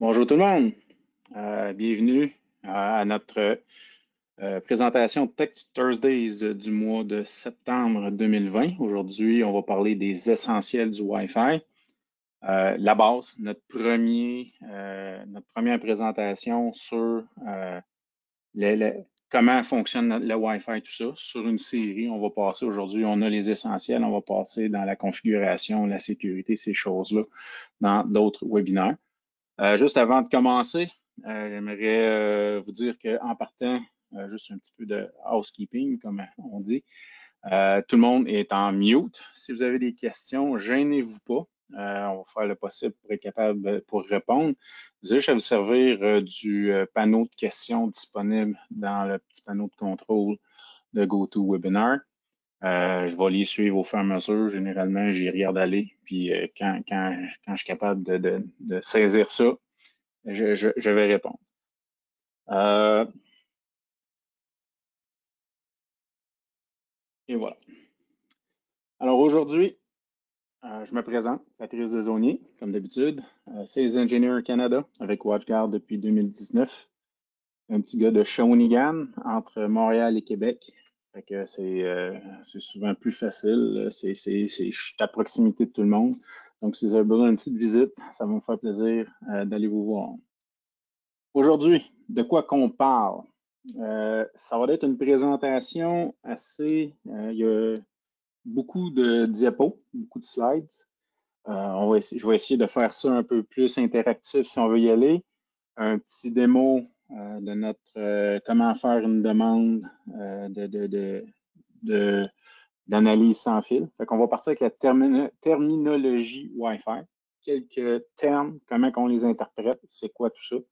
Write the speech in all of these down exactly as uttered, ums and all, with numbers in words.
Bonjour tout le monde. Euh, bienvenue à notre euh, présentation Tech Thursdays du mois de septembre deux mille vingt. Aujourd'hui, on va parler des essentiels du Wi-Fi. Euh, la base, notre, premier, euh, notre première présentation sur euh, les, les, comment fonctionne le Wi-Fi, tout ça, sur une série. On va passer aujourd'hui, on a les essentiels, on va passer dans la configuration, la sécurité, ces choses-là, dans d'autres webinaires. Euh, juste avant de commencer, euh, j'aimerais euh, vous dire qu'en partant, euh, juste un petit peu de housekeeping, comme on dit, euh, tout le monde est en mute. Si vous avez des questions, gênez-vous pas. Euh, on va faire le possible pour être capable de, pour répondre. Vous avez juste à vous servir euh, du euh, panneau de questions disponible dans le petit panneau de contrôle de GoToWebinar. Euh, je vais les suivre au fur et à mesure. Généralement, j'y regarde aller. Puis euh, quand, quand, quand je suis capable de, de, de saisir ça, je, je, je vais répondre. Euh, et voilà. Alors aujourd'hui, euh, je me présente, Patrice Desaulniers, comme d'habitude, euh, Sales Engineer Canada avec WatchGuard depuis deux mille dix-neuf. Un petit gars de Shawinigan, entre Montréal et Québec. Fait que c'est euh, souvent plus facile. C'est, c'est, c'est, je suis à proximité de tout le monde. Donc, si vous avez besoin d'une petite visite, ça va me faire plaisir euh, d'aller vous voir. Aujourd'hui, de quoi qu'on parle? Euh, ça va être une présentation assez... Euh, il y a beaucoup de diapos, beaucoup de slides. Euh, on va essayer, je vais essayer de faire ça un peu plus interactif si on veut y aller. Un petit démo euh, de notre euh, comment faire une demande euh, de, de, de, de, d'analyse sans fil. Fait qu'on va partir avec la termino terminologie Wi-Fi. Quelques termes, comment on les interprète, c'est quoi tout ça.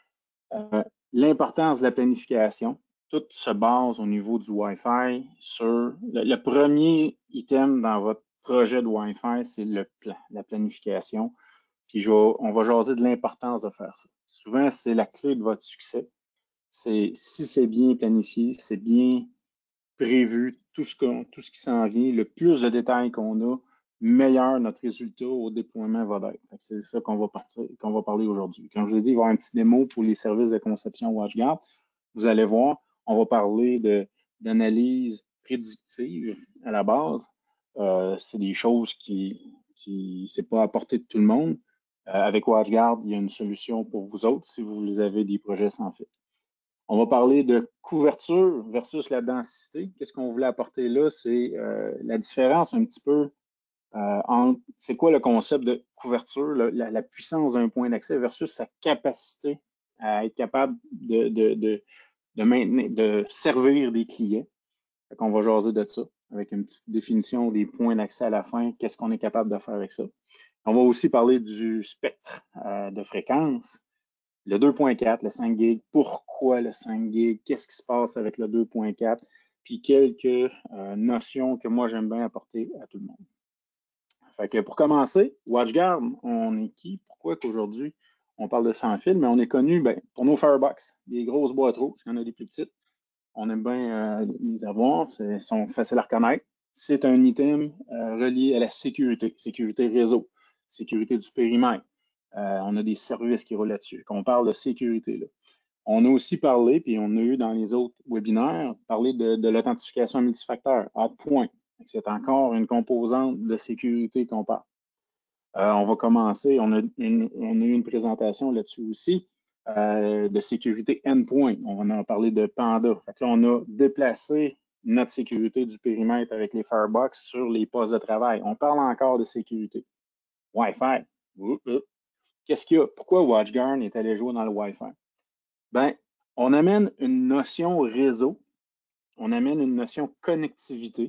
Euh, L'importance de la planification. Tout se base au niveau du Wi-Fi sur le, le premier item dans votre projet de Wi-Fi, c'est le plan, la planification. Puis je vais, on va jaser de l'importance de faire ça. Souvent, c'est la clé de votre succès. C'est si c'est bien planifié, c'est bien prévu, tout ce, qu'on, tout ce qui s'en vient, le plus de détails qu'on a, meilleur notre résultat au déploiement va être. C'est ça qu'on va, partir, qu'on va parler aujourd'hui. Comme je vous ai dit, il va y avoir un petit démo pour les services de conception WatchGuard. Vous allez voir, on va parler de, d'analyse prédictive à la base. Euh, c'est des choses qui, qui c'est pas à portée de tout le monde. Euh, avec WatchGuard, il y a une solution pour vous autres si vous avez des projets sans fil. On va parler de couverture versus la densité. Qu'est-ce qu'on voulait apporter là? C'est euh, la différence un petit peu euh, entre c'est quoi le concept de couverture, le, la, la, puissance d'un point d'accès versus sa capacité à être capable de, de, de, de maintenir, de servir des clients. Fait qu'on va jaser de ça avec une petite définition des points d'accès à la fin. Qu'est-ce qu'on est capable de faire avec ça? On va aussi parler du spectre euh, de fréquence. Le deux point quatre, le cinq gig, pourquoi le cinq gig, qu'est-ce qui se passe avec le deux point quatre, puis quelques euh, notions que moi j'aime bien apporter à tout le monde. Fait que pour commencer, WatchGuard, on est qui? Pourquoi qu'aujourd'hui on parle de sans fil, mais on est connu ben, pour nos Firebox, des grosses boîtes rouges, il y en a des plus petites. On aime bien euh, les avoir, ils sont faciles à reconnaître. C'est un item euh, relié à la sécurité, sécurité réseau, sécurité du périmètre. Euh, on a des services qui roulent là-dessus. Quand on parle de sécurité, là. On a aussi parlé, puis on a eu dans les autres webinaires, parlé de, de l'authentification multifacteur, à point. C'est encore une composante de sécurité qu'on parle. Euh, on va commencer, on a, une, on a eu une présentation là-dessus aussi euh, de sécurité endpoint. On en a parlé de Panda. Fait que là, on a déplacé notre sécurité du périmètre avec les Firebox sur les postes de travail. On parle encore de sécurité. Wi-Fi. Qu'est-ce qu'il y a? Pourquoi WatchGuard est allé jouer dans le Wi-Fi? Ben, on amène une notion réseau, on amène une notion connectivité,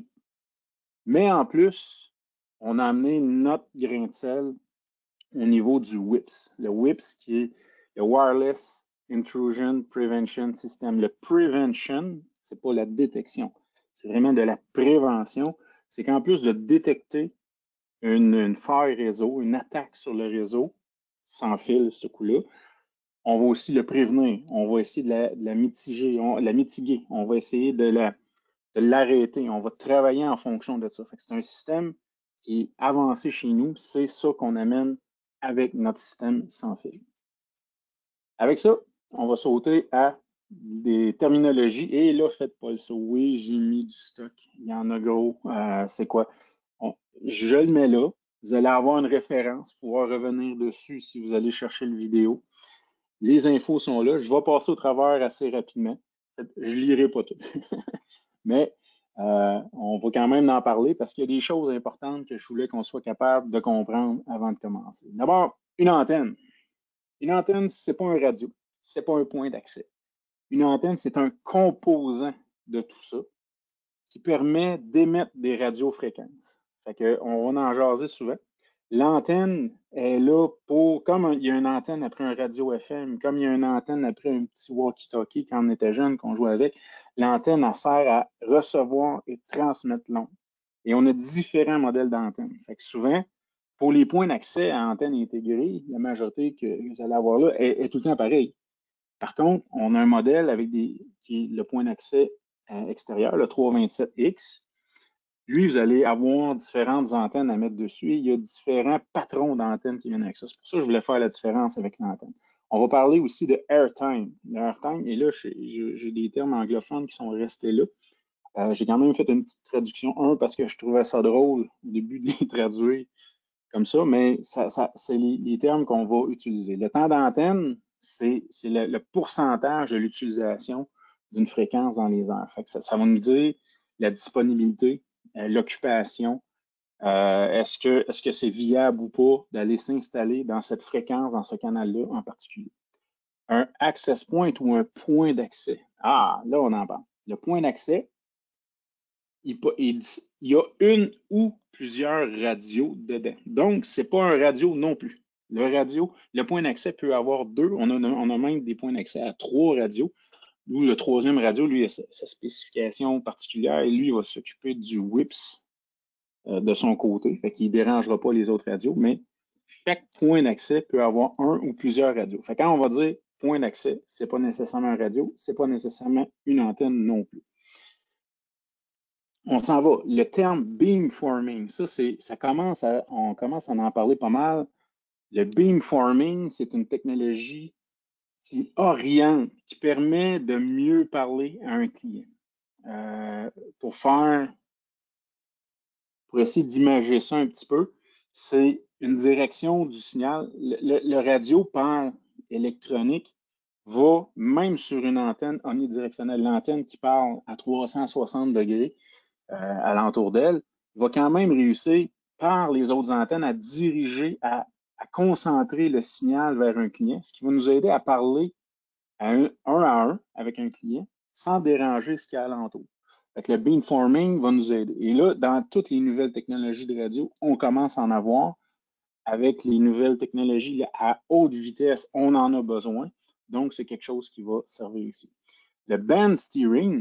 mais en plus, on a amené notre grain de sel au niveau du W I P S. Le W I P S qui est le Wireless Intrusion Prevention System. Le prevention, c'est pas la détection, c'est vraiment de la prévention. C'est qu'en plus de détecter une, une faille réseau, une attaque sur le réseau, sans fil, ce coup-là, on va aussi le prévenir. On va essayer de la, de la mitiger, on, la mitiguer. On va essayer de la, de l'arrêter. On va travailler en fonction de ça. C'est un système qui est avancé chez nous. C'est ça qu'on amène avec notre système sans fil. Avec ça, on va sauter à des terminologies. Et là, faites pas le saut. Oui, j'ai mis du stock. Il y en a gros. Euh, c'est quoi? On, je le mets là. Vous allez avoir une référence, pouvoir revenir dessus si vous allez chercher le vidéo. Les infos sont là. Je vais passer au travers assez rapidement. Je ne lirai pas tout. Mais euh, on va quand même en parler parce qu'il y a des choses importantes que je voulais qu'on soit capable de comprendre avant de commencer. D'abord, une antenne. Une antenne, ce n'est pas un radio, ce n'est pas un point d'accès. Une antenne, c'est un composant de tout ça qui permet d'émettre des radiofréquences. Fait que, on va en jaser souvent. L'antenne est là pour, comme il y a une antenne après un radio F M, comme il y a une antenne après un petit walkie-talkie quand on était jeune, qu'on jouait avec, l'antenne, elle sert à recevoir et transmettre l'onde. Et on a différents modèles d'antennes. Fait que souvent, pour les points d'accès à antenne intégrée, la majorité que vous allez avoir là est, est tout le temps pareil. Par contre, on a un modèle avec des, qui est le point d'accès euh, extérieur, le trois vingt-sept X. Lui, vous allez avoir différentes antennes à mettre dessus. Il y a différents patrons d'antennes qui viennent avec ça. C'est pour ça que je voulais faire la différence avec l'antenne. On va parler aussi de airtime. L'airtime, et là, j'ai des termes anglophones qui sont restés là. Euh, j'ai quand même fait une petite traduction. Un, parce que je trouvais ça drôle au début de les traduire comme ça, mais ça, ça, c'est les, les termes qu'on va utiliser. Le temps d'antenne, c'est le, le pourcentage de l'utilisation d'une fréquence dans les airs. Fait que ça, ça va nous dire la disponibilité, euh, l'occupation. Euh, est-ce que est-ce que c'est viable ou pas d'aller s'installer dans cette fréquence, dans ce canal-là en particulier? Un access point ou un point d'accès. Ah, là, on en parle. Le point d'accès, il, il, il y a une ou plusieurs radios dedans. Donc, ce n'est pas un radio non plus. Le radio, le point d'accès peut avoir deux. On a, on a même des points d'accès à trois radios. Où le troisième radio, lui, a sa, sa spécification particulière et lui, il va s'occuper du W I P S euh, de son côté. Fait qu'il ne dérangera pas les autres radios, mais chaque point d'accès peut avoir un ou plusieurs radios. Fait que quand on va dire point d'accès, ce n'est pas nécessairement un radio, ce n'est pas nécessairement une antenne non plus. On s'en va. Le terme beamforming, ça, c'est, ça commence à, on commence à en parler pas mal. Le beamforming, c'est une technologie qui oriente, qui permet de mieux parler à un client. Euh, pour faire, pour essayer d'imager ça un petit peu, c'est une direction du signal. Le, le, le radio par électronique va, même sur une antenne omnidirectionnelle, l'antenne qui parle à trois cent soixante degrés, Euh, alentour d'elle, va quand même réussir par les autres antennes à diriger, à, à, concentrer le signal vers un client, ce qui va nous aider à parler à un, un à un avec un client sans déranger ce qu'il y a alentour. Fait le beamforming va nous aider. Et là, dans toutes les nouvelles technologies de radio, on commence à en avoir. Avec les nouvelles technologies à haute vitesse, on en a besoin. Donc, c'est quelque chose qui va servir ici. Le band steering,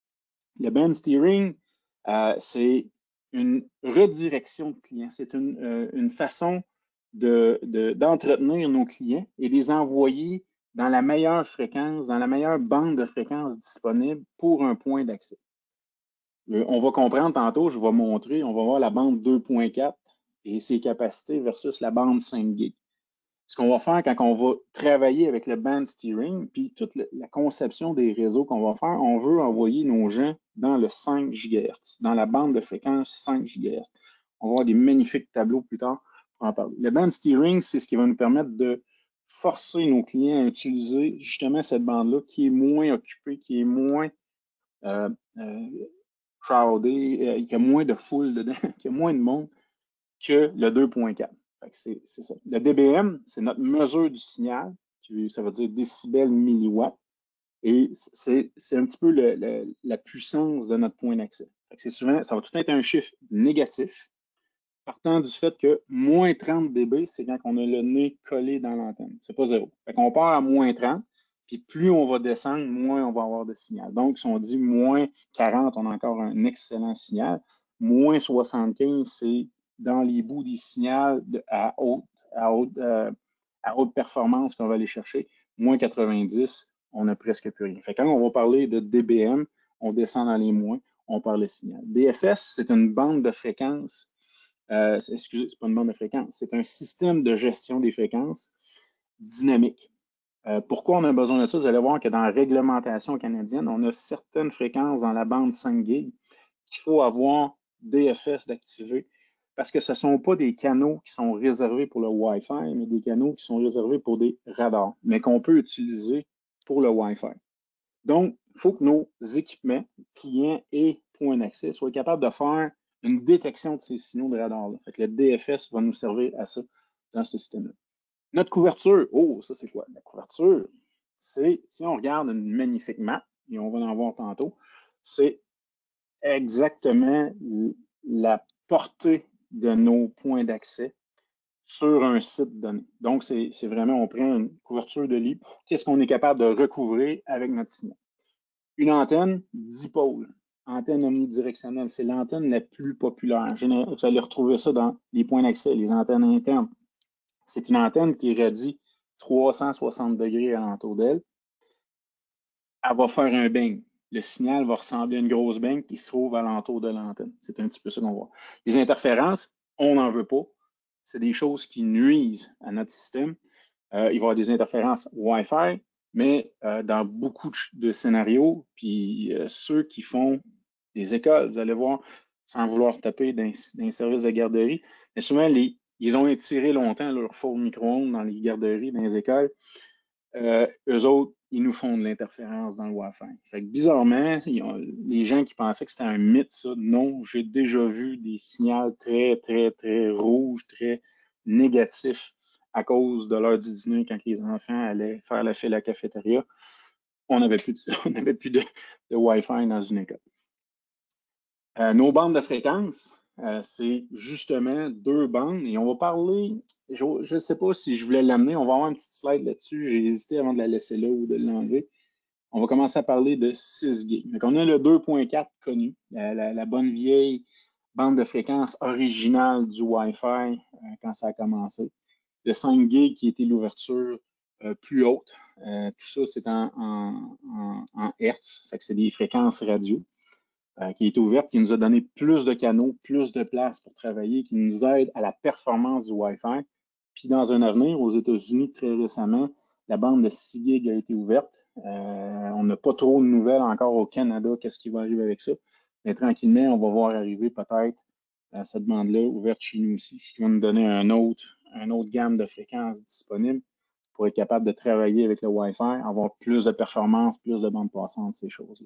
le band steering, euh, c'est une redirection de clients. C'est une, euh, une façon de, de, d'entretenir nos clients et de les envoyer dans la meilleure fréquence, dans la meilleure bande de fréquence disponible pour un point d'accès. Euh, on va comprendre tantôt, je vais montrer, on va voir la bande deux point quatre et ses capacités versus la bande cinq gigs. Ce qu'on va faire quand on va travailler avec le band steering, puis toute la conception des réseaux qu'on va faire, on veut envoyer nos gens dans le cinq gigahertz, dans la bande de fréquence cinq gigahertz. On va avoir des magnifiques tableaux plus tard pour en parler. Le band steering, c'est ce qui va nous permettre de forcer nos clients à utiliser justement cette bande-là qui est moins occupée, qui est moins euh, euh, crowded, euh, qui a moins de foule dedans, qui a moins de monde que le deux point quatre. C'est ça. Le D B M, c'est notre mesure du signal, qui, ça veut dire décibels milliwatts, et c'est un petit peu le, le, la puissance de notre point d'accès. C'est souvent, ça va tout être un chiffre négatif, partant du fait que moins trente décibels, c'est quand on a le nez collé dans l'antenne. C'est pas zéro. Fait qu'on part à moins trente, puis plus on va descendre, moins on va avoir de signal. Donc, si on dit moins quarante, on a encore un excellent signal. Moins soixante-quinze, c'est dans les bouts des signaux de, à, haute, à, haute, euh, à haute performance qu'on va aller chercher. Moins quatre-vingt-dix, on n'a presque plus rien. Fait que quand on va parler de D B M, on descend dans les moins, on parle de signal. D F S, c'est une bande de fréquences. Euh, excusez, c'est pas une bande de fréquences, c'est un système de gestion des fréquences dynamique. Euh, pourquoi on a besoin de ça? Vous allez voir que dans la réglementation canadienne, on a certaines fréquences dans la bande cinq gigs qu'il faut avoir D F S d'activer parce que ce ne sont pas des canaux qui sont réservés pour le Wi-Fi, mais des canaux qui sont réservés pour des radars, mais qu'on peut utiliser pour le Wi-Fi. Donc, il faut que nos équipements, clients et points d'accès soient capables de faire une détection de ces signaux de radar-là. Fait que le D F S va nous servir à ça dans ce système-là. Notre couverture, oh, ça c'est quoi? La couverture, c'est, si on regarde une magnifique map, et on va en voir tantôt, c'est exactement la portée de nos points d'accès sur un site donné. Donc, c'est vraiment, on prend une couverture de lit. Qu'est-ce qu'on est capable de recouvrir avec notre signal? Une antenne dipôle, antenne omnidirectionnelle, c'est l'antenne la plus populaire. Vous allez retrouver ça dans les points d'accès, les antennes internes. C'est une antenne qui irradie trois cent soixante degrés alentour d'elle. Elle va faire un bang. Le signal va ressembler à une grosse bang qui se trouve alentour de l'antenne. C'est un petit peu ça qu'on voit. Les interférences, on n'en veut pas. C'est des choses qui nuisent à notre système. Euh, il va y avoir des interférences Wi-Fi, mais euh, dans beaucoup de scénarios, puis euh, ceux qui font des écoles, vous allez voir, sans vouloir taper dans les services de garderie, mais souvent, les, ils ont étiré longtemps leur four micro-ondes dans les garderies, dans les écoles. Euh, eux autres, ils nous font de l'interférence dans le Wi-Fi. Fait que bizarrement, ont, les gens qui pensaient que c'était un mythe, ça, non, j'ai déjà vu des signaux très, très, très rouges, très négatifs à cause de l'heure du dîner quand les enfants allaient faire la file à la cafétéria. On n'avait plus, de, on n'avait plus de, de Wi-Fi dans une école. Euh, nos bandes de fréquence, euh, c'est justement deux bandes et on va parler, je ne sais pas si je voulais l'amener, on va avoir une petite slide là-dessus, j'ai hésité avant de la laisser là ou de l'enlever. On va commencer à parler de six gigs. Donc, on a le deux point quatre connu, la, la, la bonne vieille bande de fréquence originale du Wi-Fi euh, quand ça a commencé. Le cinq gigs qui était l'ouverture euh, plus haute. Euh, tout ça, c'est en, en, en, en Hertz, fait que c'est des fréquences radio. Euh, qui est ouverte, qui nous a donné plus de canaux, plus de place pour travailler, qui nous aide à la performance du Wi-Fi. Puis dans un avenir, aux États-Unis, très récemment, la bande de six gigs a été ouverte. Euh, on n'a pas trop de nouvelles encore au Canada, qu'est-ce qui va arriver avec ça. Mais tranquillement, on va voir arriver peut-être euh, cette bande-là ouverte chez nous aussi, ce qui va nous donner un autre, un autre gamme de fréquences disponibles pour être capable de travailler avec le Wi-Fi, avoir plus de performance, plus de bandes passantes, ces choses-là.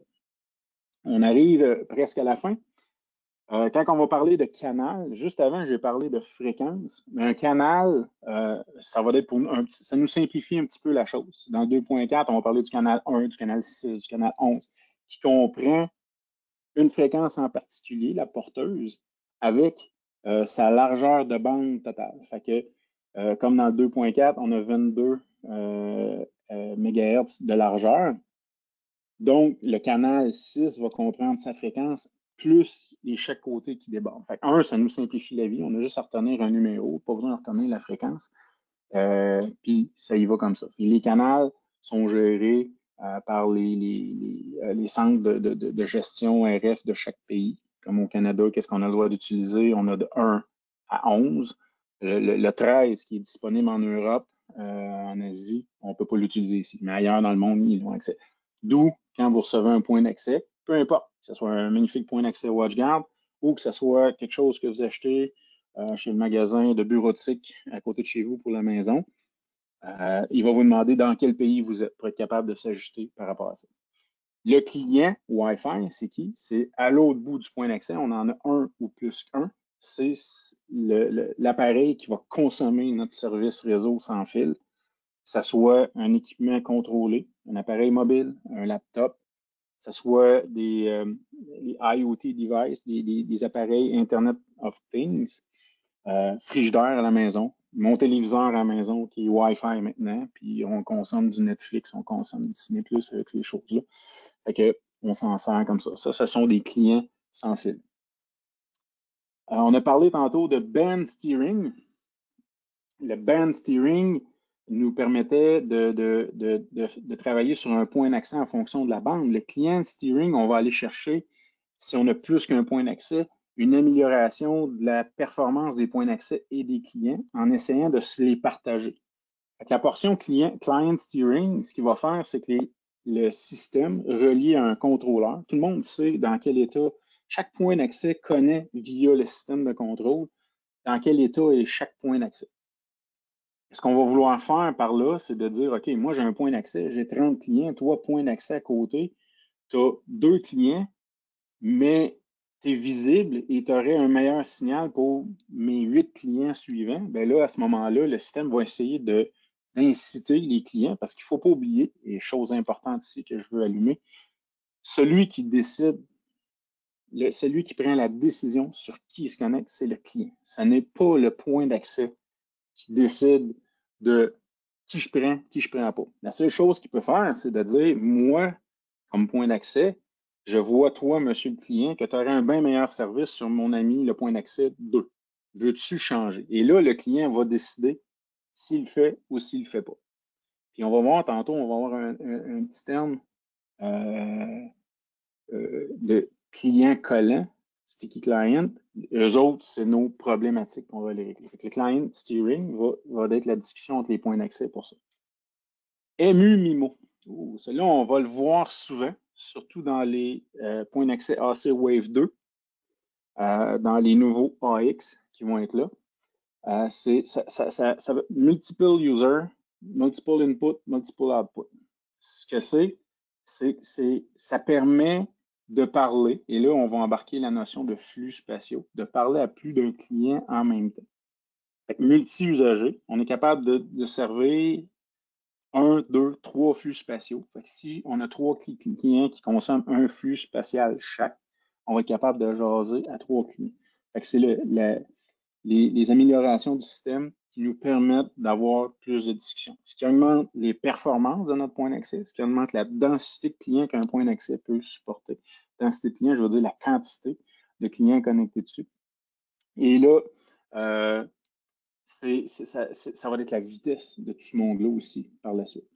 On arrive presque à la fin. Euh, quand on va parler de canal, juste avant, j'ai parlé de fréquence. Mais un canal, euh, ça va être pour un petit, ça nous simplifie un petit peu la chose. Dans deux point quatre, on va parler du canal un, du canal six, du canal onze, qui comprend une fréquence en particulier, la porteuse, avec euh, sa largeur de bande totale. Fait que, euh, comme dans le deux point quatre, on a vingt-deux euh, euh, mégahertz de largeur. Donc, le canal six va comprendre sa fréquence plus les chaque côté qui débordent. Fait un, ça nous simplifie la vie. On a juste à retenir un numéro, pas besoin de retenir la fréquence. Euh, puis, ça y va comme ça. Puis, les canaux sont gérés euh, par les, les, les, euh, les centres de, de, de, gestion R F de chaque pays. Comme au Canada, qu'est-ce qu'on a le droit d'utiliser? On a de un à onze. Le, le, le treize qui est disponible en Europe, euh, en Asie, on ne peut pas l'utiliser ici. Mais ailleurs dans le monde, ils ont accès. D'où, quand vous recevez un point d'accès, peu importe, que ce soit un magnifique point d'accès WatchGuard ou que ce soit quelque chose que vous achetez euh, chez le magasin de bureautique à côté de chez vous pour la maison, euh, il va vous demander dans quel pays vous êtes pour être capable de s'ajuster par rapport à ça. Le client Wi-Fi, c'est qui? C'est à l'autre bout du point d'accès, on en a un ou plus qu'un. C'est l'appareil qui va consommer notre service réseau sans fil, que ce soit un équipement contrôlé, un appareil mobile, un laptop, que ce soit des, euh, des IoT devices, des, des, des, appareils Internet of Things, euh, frigidaire à la maison, mon téléviseur à la maison qui est Wi-Fi maintenant, puis on consomme du Netflix, on consomme du Disney plus avec ces choses-là. Fait que on s'en sert comme ça. Ça, ce sont des clients sans fil. Euh, on a parlé tantôt de band steering. Le band steering nous permettait de, de, de, de, de travailler sur un point d'accès en fonction de la bande. Le client steering, on va aller chercher, si on a plus qu'un point d'accès, une amélioration de la performance des points d'accès et des clients en essayant de se les partager. La portion client, client steering, ce qu'il va faire, c'est que les, le système relié à un contrôleur, tout le monde sait dans quel état, chaque point d'accès connaît via le système de contrôle dans quel état est chaque point d'accès. Ce qu'on va vouloir faire par là, c'est de dire, OK, moi j'ai un point d'accès, j'ai trente clients, trois points d'accès à côté, tu as deux clients, mais tu es visible et tu aurais un meilleur signal pour mes huit clients suivants. Bien là, à ce moment-là, le système va essayer de d'inciter les clients, parce qu'il ne faut pas oublier, et chose importante ici que je veux allumer, celui qui décide, le, celui qui prend la décision sur qui il se connecte, c'est le client. Ce n'est pas le point d'accès qui décide de qui je prends, qui je prends pas. La seule chose qu'il peut faire, c'est de dire, moi, comme point d'accès, je vois toi, monsieur le client, que tu aurais un bien meilleur service sur mon ami, le point d'accès deux. Veux-tu changer? Et là, le client va décider s'il le fait ou s'il ne le fait pas. Puis on va voir tantôt, on va avoir un, un, un petit terme euh, euh, de client collant, sticky client. Eux autres, c'est nos problématiques qu'on va les régler. Le client steering va, va être la discussion entre les points d'accès pour ça. M U MIMO. Oh, celui-là, on va le voir souvent, surtout dans les euh, points d'accès A C Wave deux, euh, dans les nouveaux A X qui vont être là. Euh, c'est ça, ça, ça, ça, multiple user, multiple input, multiple output. Ce que c'est, c'est, c'est, ça permet de parler, et là, on va embarquer la notion de flux spatiaux, de parler à plus d'un client en même temps. Multi-usager, on est capable de, de servir un, deux, trois flux spatiaux. Fait que si on a trois clients qui consomment un flux spatial chaque, on va être capable de jaser à trois clients. Fait que c'est le, la, les, les améliorations du système qui nous permettent d'avoir plus de discussions. Ce qui augmente les performances de notre point d'accès, ce qui augmente la densité de clients qu'un point d'accès peut supporter. Densité de clients, je veux dire la quantité de clients connectés dessus. Et là, euh, c'est, c'est, ça, c'est, ça va être la vitesse de tout ce monde-là aussi par la suite.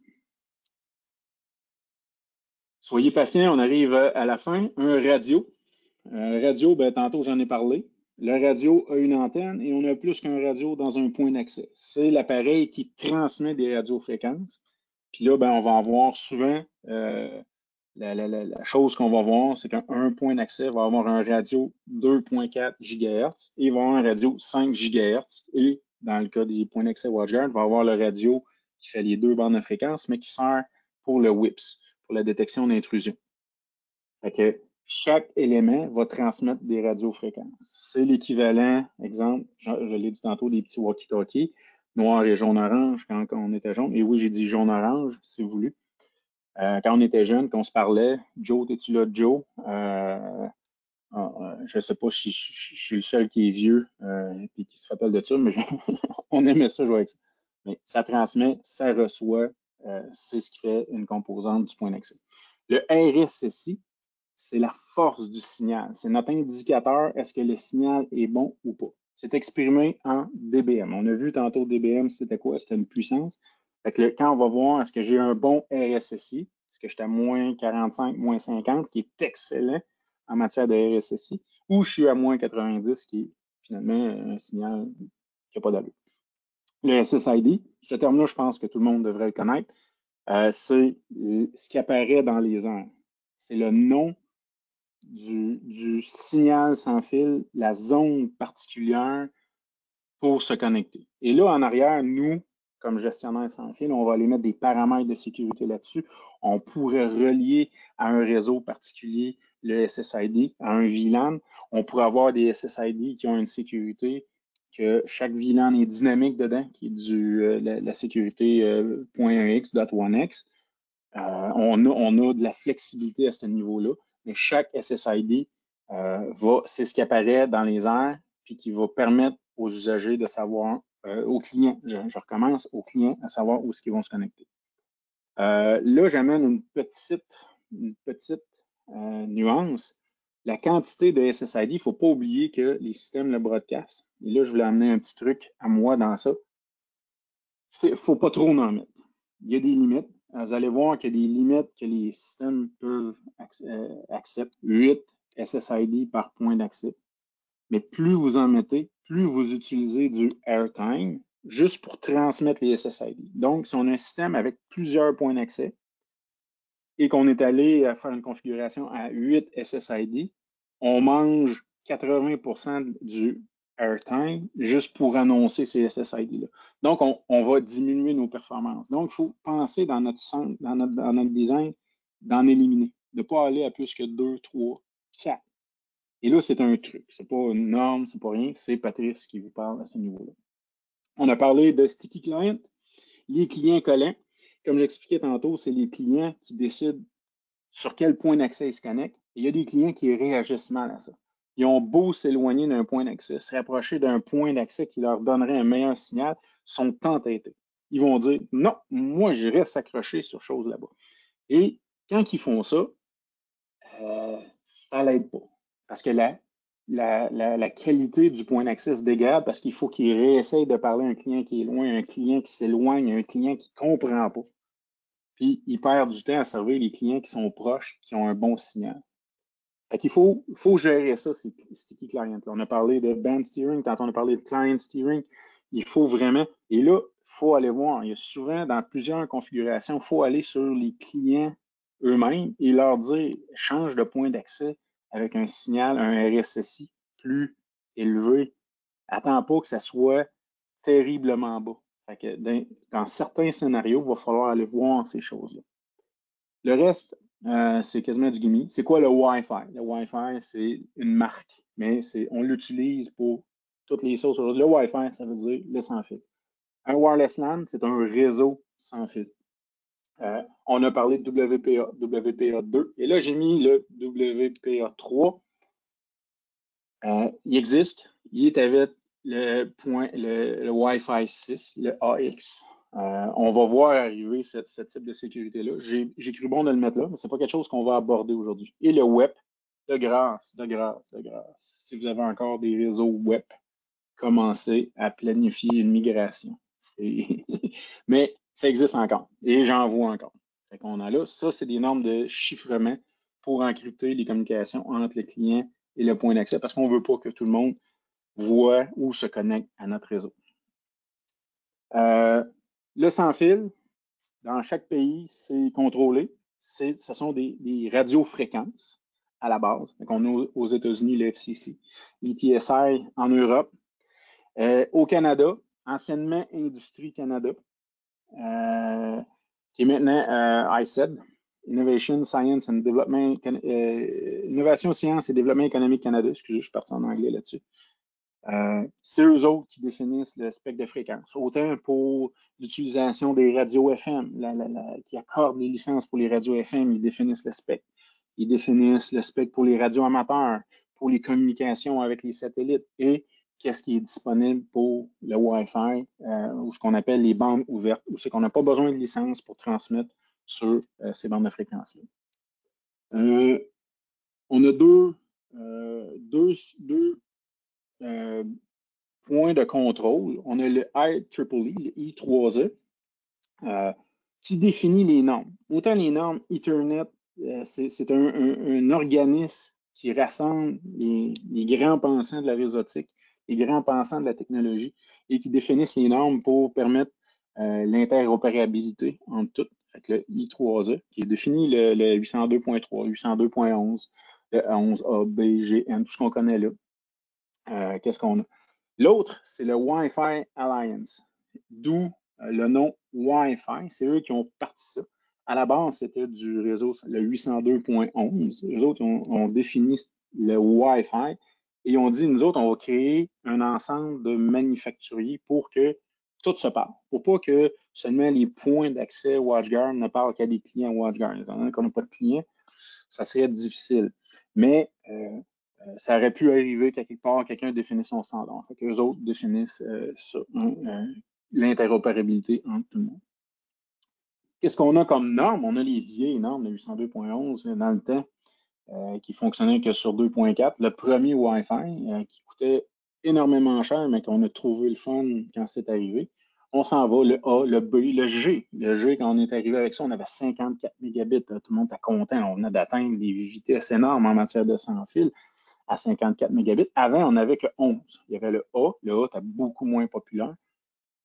Soyez patients, on arrive à la fin. Un radio. Un radio, ben, tantôt j'en ai parlé. Le radio a une antenne et on a plus qu'un radio dans un point d'accès. C'est l'appareil qui transmet des radiofréquences. Puis là, ben, on va avoir souvent, euh, la, la, la, la chose qu'on va voir, c'est qu'un point d'accès va avoir un radio deux virgule quatre gigahertz et il va avoir un radio cinq gigahertz. Et dans le cas des points d'accès WatchGuard, il va avoir le radio qui fait les deux bandes de fréquence, mais qui sert pour le W I P S, pour la détection d'intrusion. Fait que chaque élément va transmettre des radiofréquences. C'est l'équivalent, exemple, je, je l'ai dit tantôt, des petits walkie-talkies, noir et jaune-orange quand, quand on était jaune. Et oui, j'ai dit jaune-orange, c'est voulu. Euh, quand on était jeune, quand on se parlait, Joe, es-tu là, Joe? Euh, euh, je ne sais pas si je, je, je, suis le seul qui est vieux euh, et qui se rappelle de ça, mais je, on aimait ça jouer avec ça. Mais ça transmet, ça reçoit, euh, c'est ce qui fait une composante du point d'accès. Le R S S I, c'est la force du signal. C'est notre indicateur, est-ce que le signal est bon ou pas. C'est exprimé en D B M. On a vu tantôt D B M, c'était quoi? C'était une puissance. Fait que le, quand on va voir, est-ce que j'ai un bon R S S I, est-ce que j'étais à moins quarante-cinq, moins cinquante, qui est excellent en matière de R S S I, ou je suis à moins quatre-vingt-dix, qui est finalement un signal qui n'a pas d'allure. Le S S I D, ce terme-là, je pense que tout le monde devrait le connaître. Euh, c'est ce qui apparaît dans les airs. C'est le nom Du, du signal sans fil, la zone particulière pour se connecter. Et là, en arrière, nous, comme gestionnaire sans fil, on va aller mettre des paramètres de sécurité là-dessus. On pourrait relier à un réseau particulier le S S I D, à un V LAN. On pourrait avoir des S S I D qui ont une sécurité, que chaque V LAN est dynamique dedans, qui est du, euh, la, la sécurité euh, .1x, .1x. Euh, on, a, on a de la flexibilité à ce niveau-là, mais chaque S S I D euh, va, c'est ce qui apparaît dans les airs, puis qui va permettre aux usagers de savoir, euh, aux clients, je, je, recommence, aux clients à savoir où est-ce qu'ils vont se connecter. Euh, là, j'amène une petite, une petite euh, nuance. La quantité de S S I D, il ne faut pas oublier que les systèmes le broadcast. Et là, je voulais amener un petit truc à moi dans ça. Il ne faut pas trop en mettre. Il y a des limites. Vous allez voir qu'il y a des limites que les systèmes peuvent accepter. huit S S I D par point d'accès. Mais plus vous en mettez, plus vous utilisez du airtime juste pour transmettre les S S I D. Donc, si on a un système avec plusieurs points d'accès et qu'on est allé faire une configuration à huit S S I D, on mange quatre-vingts pour cent du airtime juste pour annoncer ces S S I D-là. Donc, on, on va diminuer nos performances. Donc, il faut penser dans notre, centre, dans notre, dans notre design d'en éliminer, de ne pas aller à plus que deux, trois, quatre. Et là, c'est un truc. Ce n'est pas une norme, c'est pas rien. C'est Patrice qui vous parle à ce niveau-là. On a parlé de Sticky Client, les clients collants. Comme j'expliquais tantôt, c'est les clients qui décident sur quel point d'accès ils se connectent. Et il y a des clients qui réagissent mal à ça. Ils ont beau s'éloigner d'un point d'accès, se rapprocher d'un point d'accès qui leur donnerait un meilleur signal, sont entêtés. Ils vont dire non, moi je reste accroché sur chose là-bas. Et quand ils font ça, euh, ça l'aide pas. Parce que la, la, la, la qualité du point d'accès se dégrade parce qu'il faut qu'ils réessayent de parler à un client qui est loin, un client qui s'éloigne, un client qui ne comprend pas. Puis, ils perdent du temps à servir les clients qui sont proches, qui ont un bon signal. Fait qu'il faut, faut gérer ça, ces sticky clients. On a parlé de band steering, quand on a parlé de client steering, il faut vraiment, et là, il faut aller voir, il y a souvent dans plusieurs configurations, il faut aller sur les clients eux-mêmes et leur dire, change de point d'accès avec un signal, un R S S I plus élevé. Attends pas que ça soit terriblement bas. Fait que dans, dans certains scénarios, il va falloir aller voir ces choses-là. Le reste, euh, c'est quasiment du gimme. C'est quoi le Wi-Fi? Le Wi-Fi, c'est une marque, mais on l'utilise pour toutes les choses. Le Wi-Fi, ça veut dire le sans fil. Un wireless LAN, c'est un réseau sans fil. Euh, on a parlé de W P A, W P A deux, et là, j'ai mis le W P A trois. Euh, il existe. Il est avec le, point, le, le Wi-Fi six, le A X. Euh, on va voir arriver ce, ce type de sécurité-là. J'ai cru bon de le mettre là, mais ce n'est pas quelque chose qu'on va aborder aujourd'hui. Et le web, de grâce, de grâce, de grâce. Si vous avez encore des réseaux web, commencez à planifier une migration. Mais ça existe encore et j'en vois encore. Fait qu'on a là, ça, c'est des normes de chiffrement pour encrypter les communications entre le client et le point d'accès parce qu'on ne veut pas que tout le monde voit ou se connecte à notre réseau. Euh, le sans-fil, dans chaque pays, c'est contrôlé. Ce sont des, des radiofréquences à la base. Donc, on a aux États-Unis le F C C, l'E T S I en Europe. Euh, au Canada, anciennement Industrie Canada, euh, qui est maintenant euh, I C E D, Innovation, Science and Development, euh, Innovation, Science et Développement économique Canada. Excusez, je suis parti en anglais là-dessus. Euh, c'est eux autres qui définissent le spectre de fréquence. Autant pour l'utilisation des radios F M, la, la, la, qui accordent les licences pour les radios F M, ils définissent le spectre. Ils définissent le spectre pour les radios amateurs, pour les communications avec les satellites et qu'est-ce qui est disponible pour le Wi-Fi euh, ou ce qu'on appelle les bandes ouvertes, où c'est qu'on n'a pas besoin de licence pour transmettre sur euh, ces bandes de fréquence-là. Euh, on a deux, euh, deux, deux euh, point de contrôle. On a le I triple E, le I trois E, euh, qui définit les normes. Autant les normes Ethernet, euh, c'est un, un, un organisme qui rassemble les, les grands pensants de la réseautique, les grands pensants de la technologie et qui définissent les normes pour permettre euh, l'interopérabilité entre toutes. Fait que le I trois E, qui définit le, le huit cent deux point trois, huit cent deux point onze, le onze A, B, G, N, tout ce qu'on connaît là. Euh, Qu'est-ce qu'on a? L'autre, c'est le Wi-Fi Alliance, d'où le nom Wi-Fi. C'est eux qui ont parti ça. À la base, c'était du réseau, le huit cent deux point onze. Les autres ont, ont défini le Wi-Fi et ont dit, nous autres, on va créer un ensemble de manufacturiers pour que tout se parle. Pour pas que seulement les points d'accès WatchGuard ne parlent qu'à des clients WatchGuard. Étant donné qu'on n'a pas de clients, ça serait difficile. Mais euh, ça aurait pu arriver qu'à quelque part, quelqu'un définisse son standard. Fait qu'eux autres définissent euh, ça, hein, euh, l'interopérabilité entre tout le monde. Qu'est-ce qu'on a comme normes? On a les vieilles normes de huit cent deux point onze dans le temps euh, qui fonctionnaient que sur deux point quatre. Le premier Wi-Fi euh, qui coûtait énormément cher, mais qu'on a trouvé le fun quand c'est arrivé. On s'en va, le A, le B, le G. Le G, quand on est arrivé avec ça, on avait cinquante-quatre mégabits. Tout le monde était content. On venait d'atteindre des vitesses énormes en matière de sans-fil à cinquante-quatre mégabits. Avant, on n'avait que onze. Il y avait le A. Le A était beaucoup moins populaire.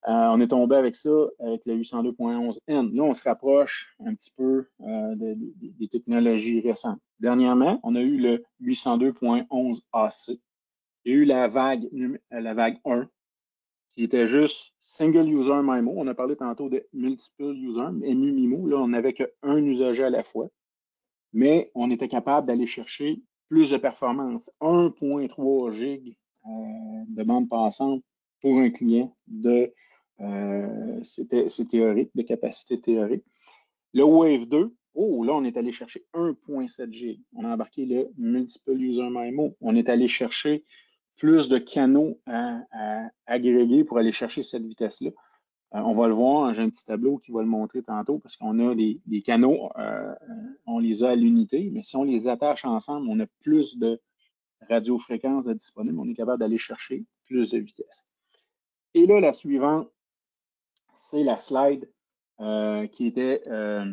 Euh, on est tombé avec ça, avec le huit cent deux point onze N. Là, on se rapproche un petit peu euh, de, de, des technologies récentes. Dernièrement, on a eu le huit cent deux point onze A C. Il y a eu la vague, la vague un, qui était juste Single User M I M O. On a parlé tantôt de Multiple User, M U M I M O. Là, on n'avait qu'un usager à la fois. Mais on était capable d'aller chercher plus de performance. un virgule trois gigs euh, de bande passante pour un client de euh, c'est théorique, de capacité théorique. Le Wave deux, oh, là, on est allé chercher un virgule sept gigs. On a embarqué le Multiple User M I M O. On est allé chercher plus de canaux à, à agréger pour aller chercher cette vitesse-là. Euh, on va le voir, j'ai un petit tableau qui va le montrer tantôt parce qu'on a des, des canaux, euh, on les a à l'unité, mais si on les attache ensemble, on a plus de radiofréquences disponibles. On est capable d'aller chercher plus de vitesse. Et là, la suivante, c'est la slide euh, qui était euh,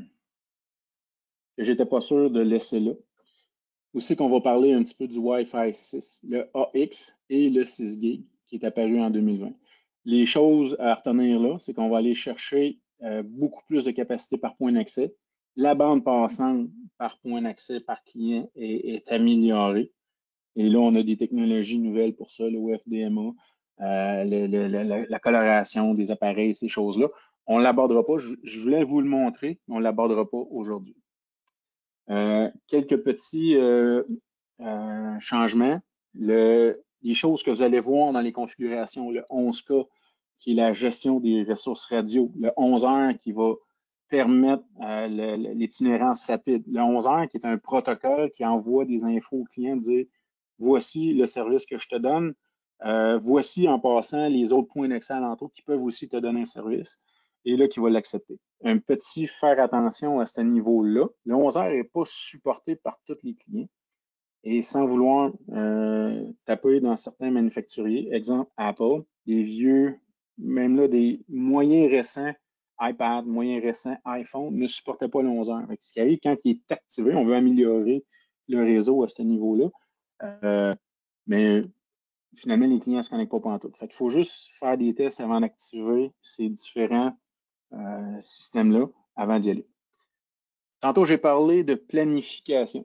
que j'étais pas sûr de laisser là. Aussi qu'on va parler un petit peu du Wi-Fi six, le A X et le six gig qui est apparu en deux mille vingt. Les choses à retenir là, c'est qu'on va aller chercher euh, beaucoup plus de capacité par point d'accès. La bande passante par point d'accès par client est, est, améliorée. Et là, on a des technologies nouvelles pour ça, le O F D M A, euh, le, le, le, la coloration des appareils, ces choses-là. On ne l'abordera pas. Je, je voulais vous le montrer, mais on ne l'abordera pas aujourd'hui. Euh, quelques petits euh, euh, changements. Le, les choses que vous allez voir dans les configurations, le onze K, qui est la gestion des ressources radio, le onze heures qui va permettre euh, l'itinérance rapide, le onze heures qui est un protocole qui envoie des infos au client, dire voici le service que je te donne, euh, voici en passant les autres points d'accès alentours qui peuvent aussi te donner un service, et là, qui va l'accepter. Un petit faire attention à ce niveau-là. Le onze heures n'est pas supporté par tous les clients. Et sans vouloir euh, taper dans certains manufacturiers, exemple Apple, des vieux, même là, des moyens récents iPad, moyens récents iPhone ne supportaient pas le onze heures. Ce qui arrive, quand il est activé, on veut améliorer le réseau à ce niveau-là. Euh, mais finalement, les clients ne se connectent pas pantoute. Fait qu'il faut juste faire des tests avant d'activer ces différents euh, systèmes-là avant d'y aller. Tantôt, j'ai parlé de planification.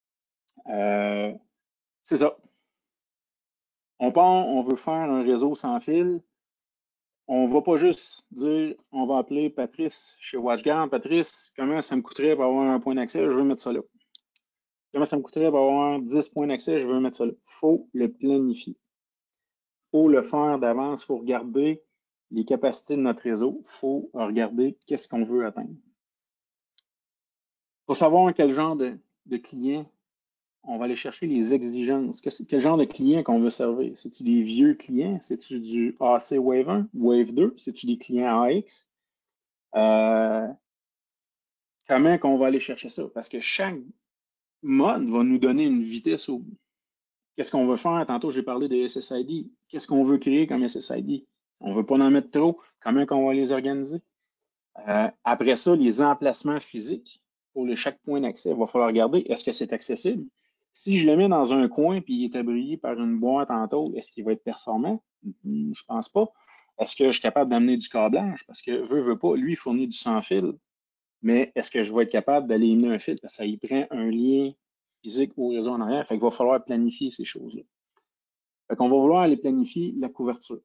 Euh, c'est ça. On part, on veut faire un réseau sans fil. On ne va pas juste dire, on va appeler Patrice chez WatchGuard. Patrice, comment ça me coûterait pour avoir un point d'accès? Je veux mettre ça là. Comment ça me coûterait pour avoir dix points d'accès? Je veux mettre ça là. Il faut le planifier. Il faut le faire d'avance. Il faut regarder les capacités de notre réseau. Il faut regarder qu'est-ce qu'on veut atteindre. Il faut savoir quel genre de, de client on va aller chercher les exigences. Quel genre de client qu'on veut servir? C'est-tu des vieux clients? C'est-tu du A C Wave un, Wave deux? C'est-tu des clients A X? Euh, comment qu'on va aller chercher ça? Parce que chaque mode va nous donner une vitesse au bout. Qu'est-ce qu'on veut faire? Tantôt, j'ai parlé de S S I D. Qu'est-ce qu'on veut créer comme S S I D? On ne veut pas en mettre trop. Comment qu'on va les organiser? Euh, après ça, les emplacements physiques pour le, chaque point d'accès, il va falloir regarder, est-ce que c'est accessible? Si je le mets dans un coin et il est abrité par une boîte en tôle, est-ce qu'il va être performant? Je ne pense pas. Est-ce que je suis capable d'amener du câblage? Parce que veut, veut pas, lui, il fournit du sans fil. Mais est-ce que je vais être capable d'aller émener un fil? Parce que ça y prend un lien physique au réseau en arrière. Fait qu'il va falloir planifier ces choses-là. Fait qu'on va vouloir aller planifier la couverture.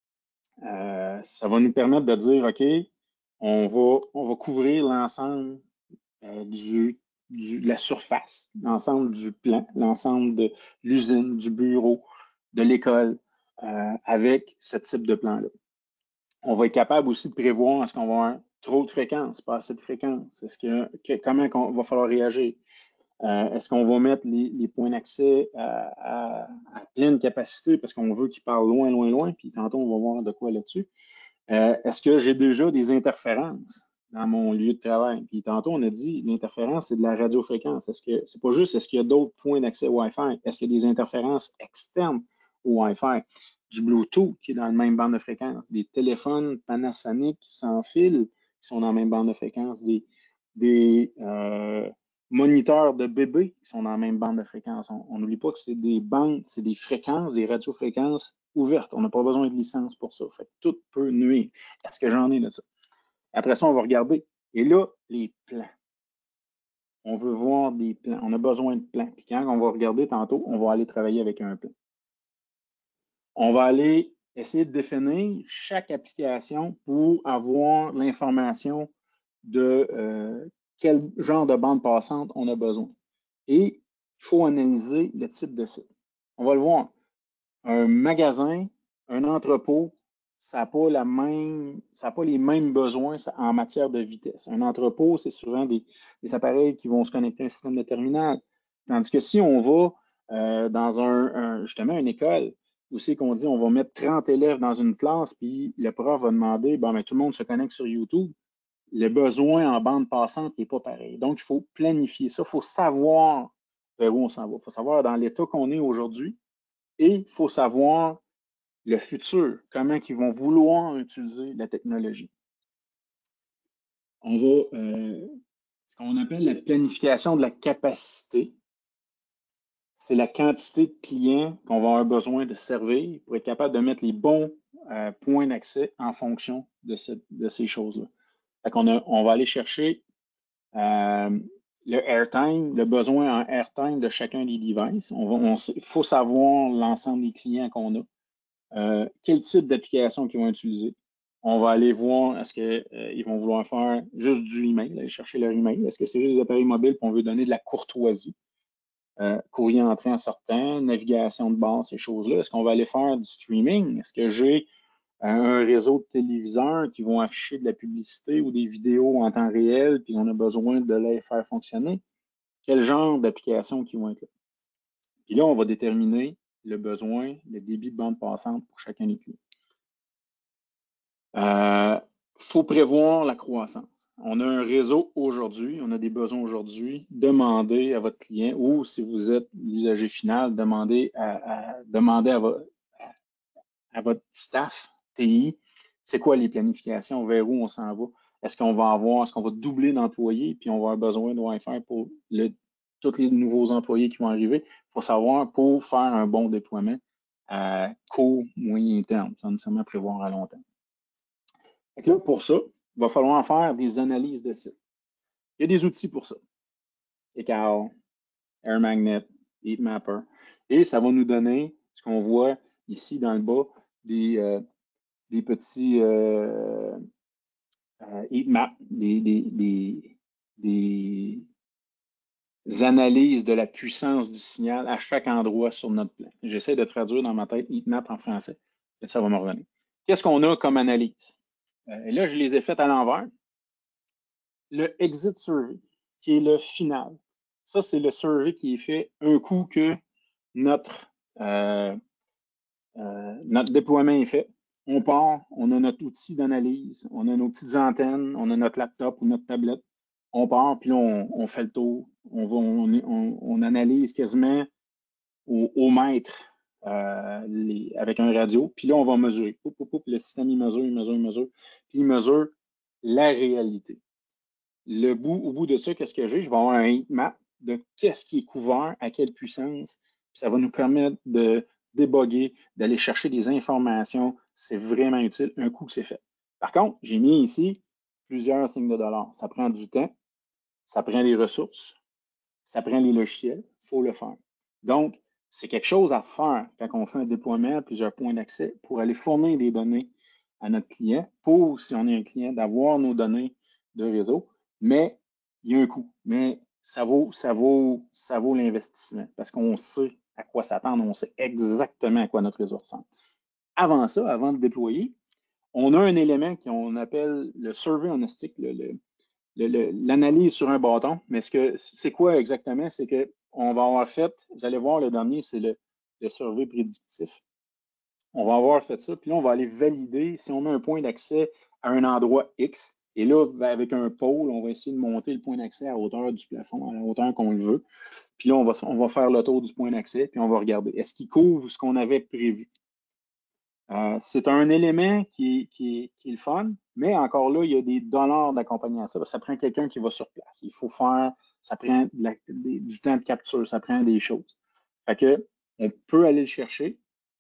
Euh, ça va nous permettre de dire, OK, on va, on va couvrir l'ensemble euh, du, du, de la surface, l'ensemble du plan, l'ensemble de l'usine, du bureau, de l'école, euh, avec ce type de plan-là. On va être capable aussi de prévoir est-ce qu'on va avoir trop de fréquences, pas assez de fréquences, est-ce que, que comment il va falloir réagir. Euh, est-ce qu'on va mettre les, les points d'accès à, à, à pleine capacité parce qu'on veut qu'ils parlent loin, loin, loin, puis tantôt on va voir de quoi là-dessus. Euh, est-ce que j'ai déjà des interférences dans mon lieu de travail? Puis tantôt, on a dit l'interférence, c'est de la radiofréquence. Est-ce que c'est pas juste, est-ce qu'il y a d'autres points d'accès Wi-Fi? Est-ce qu'il y a des interférences externes au Wi-Fi? Du Bluetooth qui est dans la même bande de fréquence, des téléphones Panasonic sans fil qui sont dans la même bande de fréquence, des, des euh, moniteurs de bébés qui sont dans la même bande de fréquence. On n'oublie pas que c'est des bandes, c'est des fréquences, des radiofréquences ouverte. On n'a pas besoin de licence pour ça. Fait que tout peut nuire. Est-ce que j'en ai de ça? Après ça, on va regarder. Et là, les plans. On veut voir des plans. On a besoin de plans. Puis quand on va regarder tantôt, on va aller travailler avec un plan. On va aller essayer de définir chaque application pour avoir l'information de euh, quel genre de bande passante on a besoin. Et il faut analyser le type de site. On va le voir. Un magasin, un entrepôt, ça n'a pas la même, ça n'a pas les mêmes besoins en matière de vitesse. Un entrepôt, c'est souvent des, des appareils qui vont se connecter à un système de terminal. Tandis que si on va euh, dans un, un, justement une école, où c'est qu'on dit on va mettre trente élèves dans une classe, puis le prof va demander, bon, ben, tout le monde se connecte sur YouTube, le besoin en bande passante n'est pas pareil. Donc, il faut planifier ça. Il faut savoir vers où on s'en va. Il faut savoir dans l'état qu'on est aujourd'hui et il faut savoir le futur, comment ils vont vouloir utiliser la technologie. On va, euh, ce qu'on appelle la planification de la capacité, c'est la quantité de clients qu'on va avoir besoin de servir pour être capable de mettre les bons euh, points d'accès en fonction de, cette, de ces choses-là. Fait qu'on a, on va aller chercher euh, le airtime, le besoin en airtime de chacun des devices. On va, on, il faut savoir l'ensemble des clients qu'on a. Euh, quel type d'application qu'ils vont utiliser. On va aller voir, est-ce qu'ils euh, vont vouloir faire juste du email, aller chercher leur email. Est-ce que c'est juste des appareils mobiles qu'on veut donner de la courtoisie? Euh, courrier entrant, sortant, navigation de base, ces choses-là. Est-ce qu'on va aller faire du streaming? Est-ce que j'ai euh, un réseau de téléviseurs qui vont afficher de la publicité ou des vidéos en temps réel, puis on a besoin de les faire fonctionner? Quel genre d'applications qui vont être là? Puis là, on va déterminer le besoin, le débit de bande passante pour chacun des clients. Il euh, faut prévoir la croissance. On a un réseau aujourd'hui, on a des besoins aujourd'hui. Demandez à votre client ou si vous êtes l'usager final, demandez à, à, demandez à, vo, à, à votre staff T I, c'est quoi les planifications, vers où on s'en va. Est-ce qu'on va avoir, est-ce qu'on va doubler d'employés, puis on va avoir besoin de Wi-Fi pour le, tous les nouveaux employés qui vont arriver. Il faut savoir pour faire un bon déploiement à court, moyen terme, sans nécessairement prévoir à long terme. Donc là, pour ça, il va falloir faire des analyses de site. Il y a des outils pour ça. Ekao, AirMagnet, HeatMapper. Et ça va nous donner ce qu'on voit ici dans le bas, des, euh, des petits euh, euh, heatmaps, des, des, des, des analyses de la puissance du signal à chaque endroit sur notre plan. J'essaie de traduire dans ma tête heatmap en français, et ça va me revenir. Qu'est-ce qu'on a comme analyse? Euh, et là, je les ai faites à l'envers. Le exit survey, qui est le final. Ça, c'est le survey qui est fait un coup que notre, euh, euh, notre déploiement est fait. On part, on a notre outil d'analyse, on a nos petites antennes, on a notre laptop ou notre tablette. On part, puis là, on, on fait le tour. On, va, on, on, on analyse quasiment au, au mètre euh, les, avec un radio. Puis là, on va mesurer. Poup, poup, poup, le système, il mesure, il mesure, il mesure. Puis il mesure la réalité. Le bout, au bout de ça, qu'est-ce que j'ai? Je vais avoir un heatmap de qu'est-ce qui est couvert, à quelle puissance. Puis ça va nous permettre de déboguer, d'aller chercher des informations. C'est vraiment utile un coup que c'est fait. Par contre, j'ai mis ici plusieurs signes de dollars. Ça prend du temps, ça prend des ressources, ça prend les logiciels. Il faut le faire. Donc, c'est quelque chose à faire quand on fait un déploiement à plusieurs points d'accès pour aller fournir des données à notre client pour, si on est un client, d'avoir nos données de réseau. Mais il y a un coût. Mais ça vaut, ça vaut, ça vaut l'investissement parce qu'on sait à quoi s'attendre, on sait exactement à quoi notre réseau ressemble. Avant ça, avant de déployer, on a un élément qu'on appelle le survey on a stick, l'analyse sur un bâton. Mais ce que c'est quoi exactement? C'est qu'on va avoir fait, vous allez voir le dernier, c'est le, le survey prédictif. On va avoir fait ça, puis là, on va aller valider si on met un point d'accès à un endroit X. Et là, avec un pôle, on va essayer de monter le point d'accès à la hauteur du plafond, à la hauteur qu'on le veut. Puis là, on va, on va faire le tour du point d'accès, puis on va regarder. Est-ce qu'il couvre ce qu'on avait prévu? Euh, c'est un élément qui est, qui, est, qui est le fun, mais encore là, il y a des dollars d'accompagnement à ça. Ça prend quelqu'un qui va sur place. Il faut faire, ça prend de la, des, du temps de capture, ça prend des choses. Fait que, on peut aller le chercher,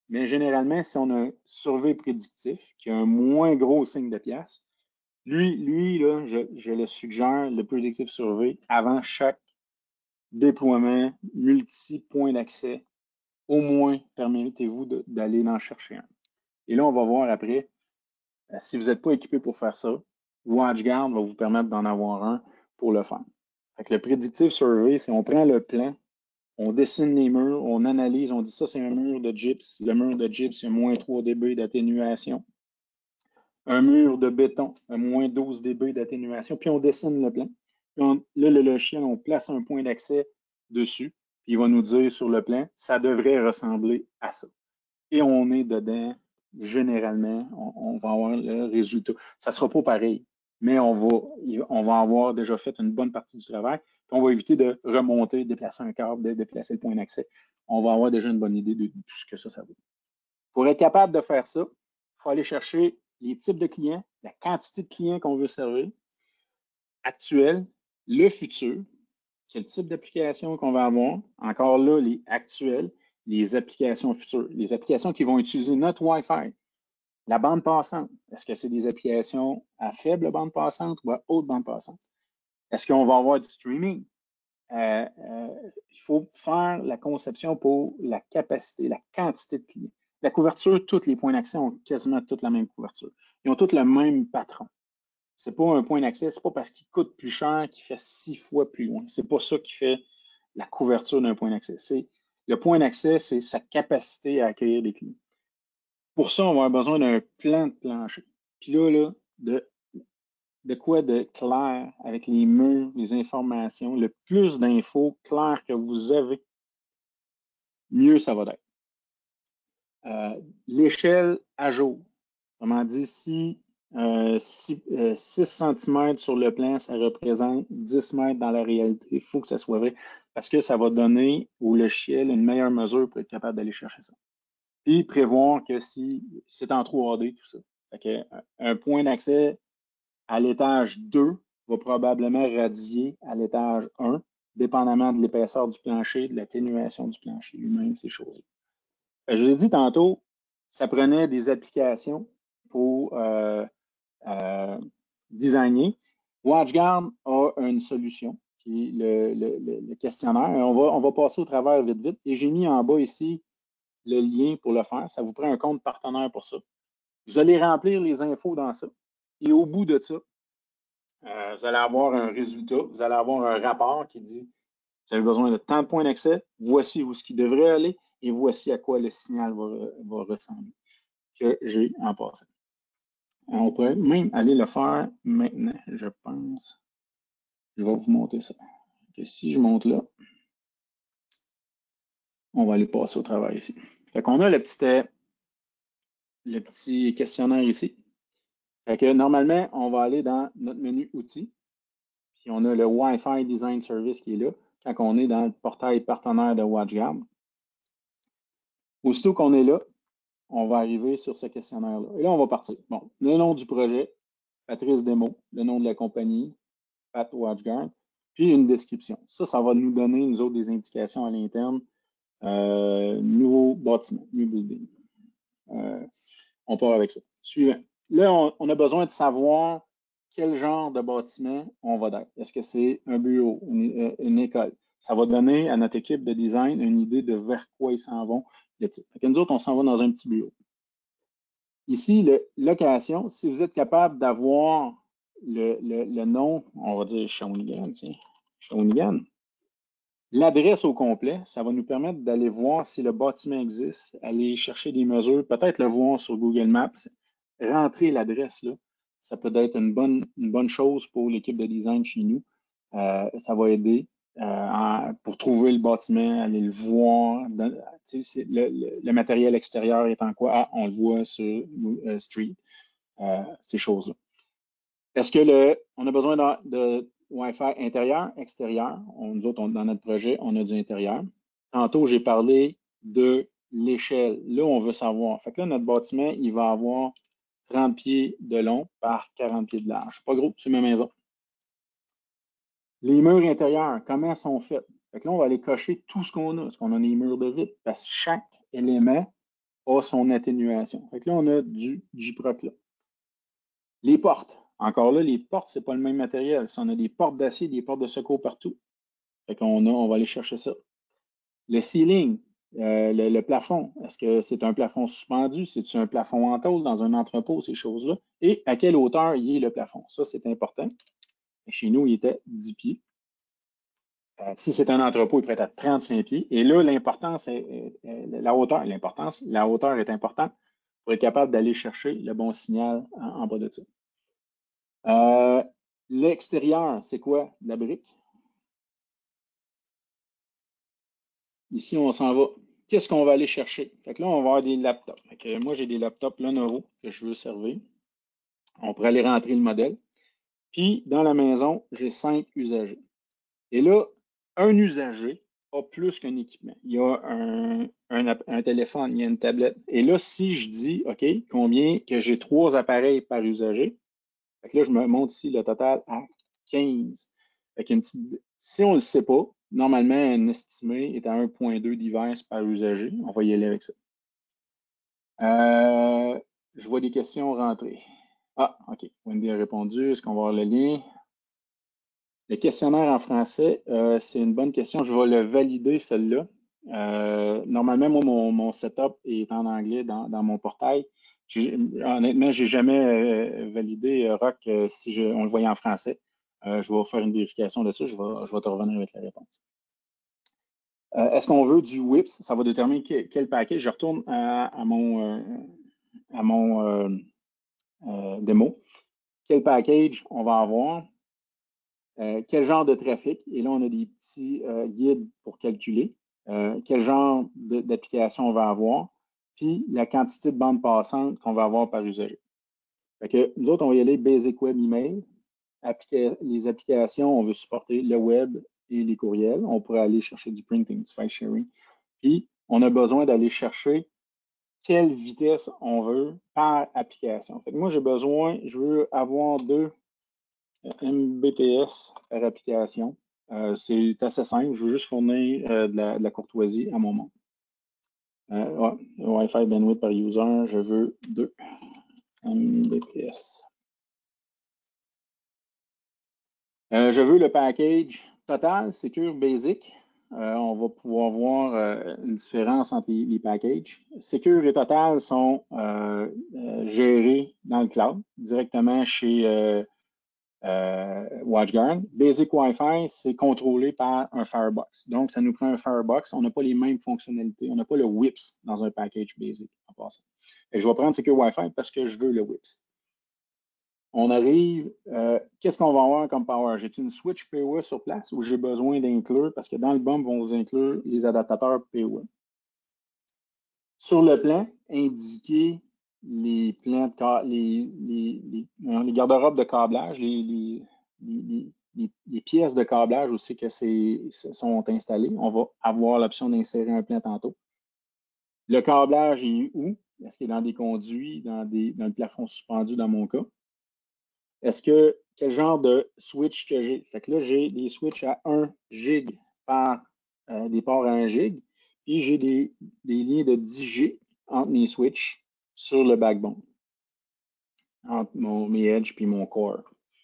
Mais généralement, si on a un survey prédictif qui a un moins gros signe de pièce, lui, lui là, je, je le suggère, le predictive survey, avant chaque déploiement, multi-points d'accès, au moins, permettez-vous d'aller en chercher un. Et là, on va voir après, si vous n'êtes pas équipé pour faire ça, WatchGuard va vous permettre d'en avoir un pour le faire. Fait que le predictive survey, c'est on prend le plan, on dessine les murs, on analyse, on dit ça, c'est un mur de gyps. Le mur de gyps, il y a moins trois décibels d'atténuation. Un mur de béton, à moins douze décibels d'atténuation, puis on dessine le plan. Puis on, là, le logiciel, on place un point d'accès dessus, puis il va nous dire sur le plan, ça devrait ressembler à ça. Et on est dedans, généralement, on, on va avoir le résultat. Ça ne sera pas pareil, mais on va, on va avoir déjà fait une bonne partie du travail. Puis on va éviter de remonter, déplacer un câble, de déplacer le point d'accès. On va avoir déjà une bonne idée de tout ce que ça, ça vaut. Pour être capable de faire ça, il faut aller chercher les types de clients, la quantité de clients qu'on veut servir, actuel, le futur, quel type d'application qu'on va avoir, encore là, les actuels, les applications futures, les applications qui vont utiliser notre Wi-Fi, la bande passante. Est-ce que c'est des applications à faible bande passante ou à haute bande passante? Est-ce qu'on va avoir du streaming? Euh, euh, il faut faire la conception pour la capacité, la quantité de clients. La couverture, tous les points d'accès ont quasiment toute la même couverture. Ils ont tous le même patron. C'est pas un point d'accès, c'est pas parce qu'il coûte plus cher qu'il fait six fois plus loin. C'est pas ça qui fait la couverture d'un point d'accès. C'est le point d'accès, c'est sa capacité à accueillir des clients. Pour ça, on va avoir besoin d'un plan de plancher. Puis là, là, de, de quoi de clair avec les murs, les informations, le plus d'infos claires que vous avez, mieux ça va être. Euh, L'échelle à jour. Autrement dit, si euh, six centimètres sur le plan, ça représente dix mètres dans la réalité, il faut que ça soit vrai parce que ça va donner au logiciel une meilleure mesure pour être capable d'aller chercher ça. Puis prévoir que si c'est en trois D, tout ça. Fait que, un point d'accès à l'étage deux va probablement radier à l'étage un, dépendamment de l'épaisseur du plancher, de l'atténuation du plancher lui-même, ces choses-là. Je vous ai dit tantôt, ça prenait des applications pour euh, euh, designer. WatchGuard a une solution qui est le, le, le questionnaire. On va, on va passer au travers vite, vite. Et j'ai mis en bas ici le lien pour le faire. Ça vous prend un compte partenaire pour ça. Vous allez remplir les infos dans ça. Et au bout de ça, euh, vous allez avoir un résultat. Vous allez avoir un rapport qui dit vous avez besoin de tant de points d'accès. Voici où ce qui devrait aller et voici à quoi le signal va, va ressembler que j'ai en passant. On pourrait même aller le faire maintenant, je pense. Je vais vous montrer ça. Que si je monte là, on va aller passer au travail ici. Fait qu'on a le petit, euh, le petit questionnaire ici. Fait que normalement, on va aller dans notre menu outils. Puis on a le Wi-Fi Design Service qui est là, quand on est dans le portail partenaire de WatchGuard. Aussitôt qu'on est là, on va arriver sur ce questionnaire-là. Et là, on va partir. Bon, le nom du projet, Patrice Demo, le nom de la compagnie, Pat WatchGuard, puis une description. Ça, ça va nous donner, nous autres, des indications à l'interne. Euh, nouveau bâtiment, new building. Euh, on part avec ça. Suivant. Là, on, on a besoin de savoir quel genre de bâtiment on va être. Est-ce que c'est un bureau, une, une école? Ça va donner à notre équipe de design une idée de vers quoi ils s'en vont. Le type. Fait que nous autres, on s'en va dans un petit bureau. Ici, le, location, si vous êtes capable d'avoir le, le, le nom, on va dire Shawinigan, tiens, Shawinigan, l'adresse au complet, ça va nous permettre d'aller voir si le bâtiment existe, aller chercher des mesures, peut-être le voir sur Google Maps, rentrer l'adresse là. Ça peut être une bonne, une bonne chose pour l'équipe de design chez nous. Euh, ça va aider euh, en, pour trouver le bâtiment, aller le voir. Dans, le, le, le matériel extérieur est en quoi? Ah, on le voit sur euh, Street, euh, ces choses-là. Est-ce que le, on a besoin de, de Wi-Fi intérieur, extérieur? On, nous autres, on, dans notre projet, on a du intérieur. Tantôt, j'ai parlé de l'échelle. Là, on veut savoir. Fait que là, notre bâtiment, il va avoir trente pieds de long par quarante pieds de large. Pas gros, c'est ma maison. Les murs intérieurs, comment sont faits? Fait que là, on va aller cocher tout ce qu'on a. Est-ce qu'on a des murs de vitre? Parce que chaque élément a son atténuation. Fait que là, on a du J-Proc là. Les portes. Encore là, les portes, ce n'est pas le même matériel. Si on a des portes d'acier, des portes de secours partout. Fait qu'on a, on va aller chercher ça. Le ceiling, euh, le, le plafond, est-ce que c'est un plafond suspendu? C'est-tu un plafond en tôle dans un entrepôt, ces choses-là? Et à quelle hauteur il est le plafond? Ça, c'est important. Et chez nous, il était dix pieds. Euh, si c'est un entrepôt, il pourrait être à trente-cinq pieds. Et là, l'importance, est, est, la hauteur, l'importance, la hauteur est importante pour être capable d'aller chercher le bon signal en, en bas de ça. Euh, L'extérieur, c'est quoi? De la brique. Ici, on s'en va. Qu'est-ce qu'on va aller chercher? Fait que là, on va avoir des laptops. Fait que moi, j'ai des laptops Lenovo que je veux servir. On pourrait aller rentrer le modèle. Puis, dans la maison, j'ai cinq usagers. Et là, un usager a plus qu'un équipement. Il y a un, un, un téléphone, il y a une tablette. Et là, si je dis, OK, combien que j'ai trois appareils par usager, fait que là, je me monte ici le total à quinze. Fait une petite, si on ne le sait pas, normalement, un estimé est à un virgule deux devices par usager. On va y aller avec ça. Euh, je vois des questions rentrer. Ah, OK. Wendy a répondu. Est-ce qu'on va avoir le lien? Le questionnaire en français, euh, c'est une bonne question. Je vais le valider, celle-là. Euh, normalement, moi, mon, mon setup est en anglais dans, dans mon portail. Honnêtement, je n'ai jamais euh, validé euh, Rock euh, si je, on le voyait en français. Euh, je vais faire une vérification de ça. Je vais, je vais te revenir avec la réponse. Euh, Est-ce qu'on veut du W I P S? Ça va déterminer quel, quel paquet. Je retourne à, à mon, euh, à mon euh, euh, démo. Quel package on va avoir? Euh, quel genre de trafic? Et là, on a des petits euh, guides pour calculer. Euh, quel genre d'application on va avoir? Puis la quantité de bandes passantes qu'on va avoir par usager. Fait que nous autres, on va y aller Basic Web Email. Applica les applications, on veut supporter le web et les courriels. On pourrait aller chercher du printing, du file sharing. Puis, on a besoin d'aller chercher quelle vitesse on veut par application. Fait que moi, j'ai besoin, je veux avoir deux M B P S par application. Euh, c'est assez simple. Je veux juste fournir euh, de, la, de la courtoisie à mon monde. Euh, ouais, Wi-Fi bandwidth par user, je veux deux M B P S. Euh, je veux le package total, Secure, Basic. Euh, on va pouvoir voir euh, une différence entre les, les packages. Secure et Total sont euh, euh, gérés dans le cloud, directement chez euh, euh, WatchGuard. Basic Wi-Fi, c'est contrôlé par un Firebox. Donc, ça nous prend un Firebox. On n'a pas les mêmes fonctionnalités. On n'a pas le W I P S dans un package Basic en passant. Et je vais prendre Secure Wi-Fi parce que je veux le W I P S. On arrive, euh, qu'est-ce qu'on va avoir comme power? J'ai une switch P O E sur place ou j'ai besoin d'inclure, parce que dans le bump, vont vous inclure les adaptateurs P O E. Sur le plan, indiquer les plans de les, les, les, les garde-robes de câblage, les, les, les, les, les pièces de câblage aussi que c'est sont installées. On va avoir l'option d'insérer un plan tantôt. Le câblage est où? Est-ce qu'il est dans des conduits, dans, des, dans le plafond suspendu dans mon cas? Est-ce que, quel genre de switch que j'ai? Fait que là, j'ai des switches à un gig par euh, des ports à un gig, puis j'ai des, des liens de dix G entre mes switches sur le backbone, entre mon, mes edge puis mon core.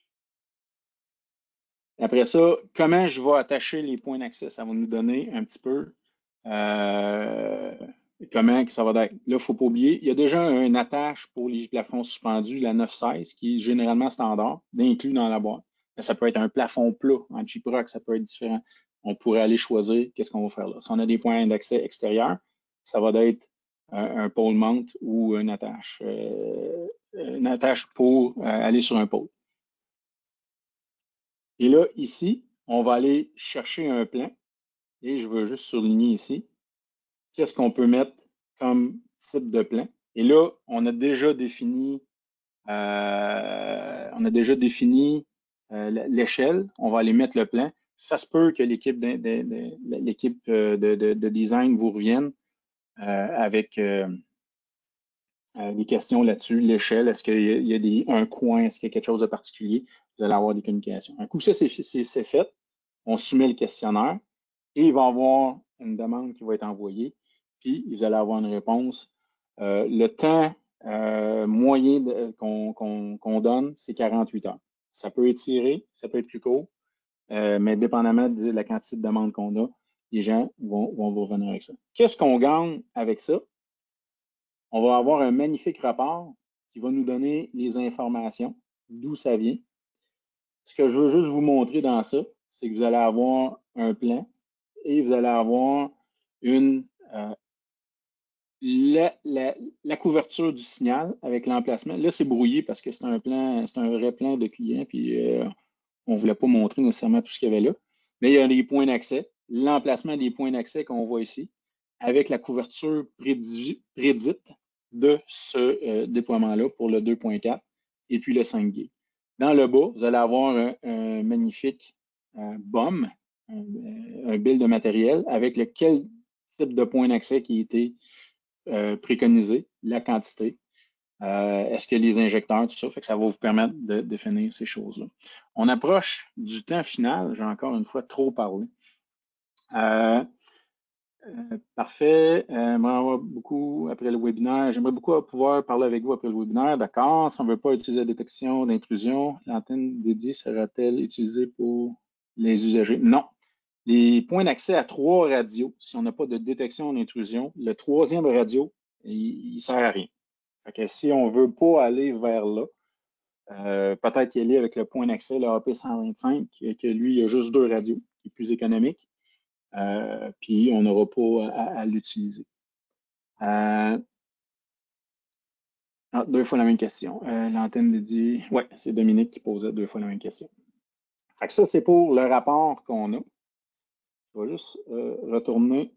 Après ça, comment je vais attacher les points d'accès? Ça va nous donner un petit peu euh, comment que ça va être. Là, il ne faut pas oublier, il y a déjà une attache pour les plafonds suspendus, la neuf seize, qui est généralement standard, inclus dans la boîte. Mais ça peut être un plafond plat en J-Proc, ça peut être différent. On pourrait aller choisir qu'est-ce qu'on va faire là. Si on a des points d'accès extérieurs, ça va être un, un pôle mount ou une attache. Euh, une attache pour euh, aller sur un pôle. Et là, ici, on va aller chercher un plan. Et je veux juste surligner ici, qu'est-ce qu'on peut mettre comme type de plan. Et là, on a déjà défini, euh, on a déjà défini euh, l'échelle. On va aller mettre le plan. Ça se peut que l'équipe de, de, de, l'équipe de, de, de design vous revienne euh, avec euh, euh, des questions là-dessus. L'échelle, est-ce qu'il y a, il y a des, un coin, est-ce qu'il y a quelque chose de particulier? Vous allez avoir des communications. Un coup, ça, c'est fait. On soumet le questionnaire. Et il va y avoir une demande qui va être envoyée, puis vous allez avoir une réponse Euh, le temps euh, moyen qu'on qu'on, qu'on donne, c'est quarante-huit heures. Ça peut étirer, ça peut être plus court, euh, mais dépendamment de la quantité de demandes qu'on a, les gens vont, vont vous revenir avec ça. Qu'est-ce qu'on gagne avec ça? On va avoir un magnifique rapport qui va nous donner les informations, d'où ça vient. Ce que je veux juste vous montrer dans ça, c'est que vous allez avoir un plan et vous allez avoir une, euh, la, la, la couverture du signal avec l'emplacement. Là, c'est brouillé parce que c'est un plan, c'est un vrai plan de client, puis euh, on ne voulait pas montrer nécessairement tout ce qu'il y avait là. Mais il y a des points d'accès, l'emplacement des points d'accès qu'on voit ici, avec la couverture prédit, prédite de ce euh, déploiement-là pour le deux point quatre et puis le cinq G. Dans le bas, vous allez avoir un, un magnifique euh, B O M, un, un bill de matériel avec lequel type de point d'accès qui a été euh, préconisé, la quantité, euh, est-ce que les injecteurs, tout ça, fait que ça va vous permettre de définir ces choses-là. On approche du temps final, j'ai encore une fois trop parlé. Euh, euh, parfait. Euh, moi, beaucoup après le webinaire. J'aimerais beaucoup pouvoir parler avec vous après le webinaire. D'accord. Si on ne veut pas utiliser la détection d'intrusion, l'antenne dédiée sera-t-elle utilisée pour les usagers? Non. Les points d'accès à trois radios, si on n'a pas de détection d'intrusion, le troisième radio, il ne sert à rien. Fait que si on ne veut pas aller vers là, euh, peut-être y aller avec le point d'accès, le A P cent vingt-cinq, que lui, il y a juste deux radios, qui est plus économique. Euh, puis on n'aura pas à, à l'utiliser. Euh, ah, deux fois la même question. Euh, L'antenne dédiée. Oui, c'est Dominique qui posait deux fois la même question. Fait que ça, c'est pour le rapport qu'on a. Je vais juste euh, retourner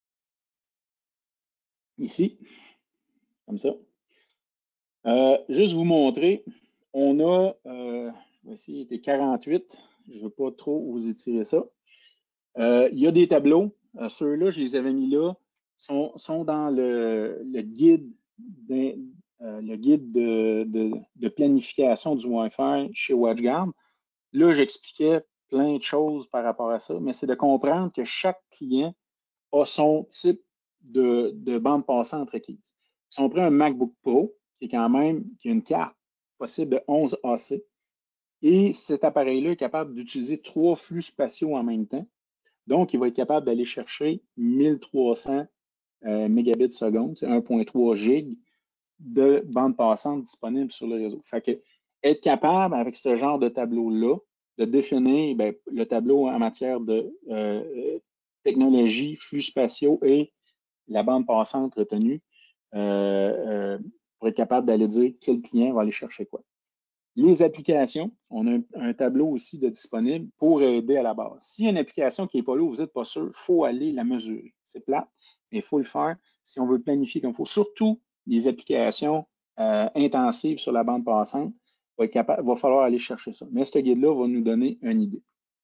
ici, comme ça. Euh, juste vous montrer, on a, euh, je vais essayer, des quarante-huit. Je ne veux pas trop vous étirer ça. Euh, il y a des tableaux. Euh, Ceux-là, je les avais mis là, sont, sont dans le, le guide, de, euh, le guide de, de, de planification du Wi-Fi chez WatchGuard. Là, j'expliquais plein de choses par rapport à ça, mais c'est de comprendre que chaque client a son type de, de bande passante requise. Si on prend un MacBook Pro, qui est quand même, qui a une carte possible de onze A C, et cet appareil-là est capable d'utiliser trois flux spatiaux en même temps. Donc, il va être capable d'aller chercher mille trois cents euh, mégabits seconde, un virgule trois gigs de bande passante disponible sur le réseau. Fait que être capable, avec ce genre de tableau-là, de définir bien, le tableau en matière de euh, technologie, flux spatiaux et la bande passante retenue, euh, euh, pour être capable d'aller dire quel client va aller chercher quoi. Les applications, on a un, un tableau aussi de disponible pour aider à la base. S'il y a une application qui n'est pas là, vous n'êtes pas sûr, il faut aller la mesurer. C'est plate, mais il faut le faire si on veut planifier comme il faut. Surtout les applications euh, intensives sur la bande passante, il va, va falloir aller chercher ça. Mais ce guide-là va nous donner une idée.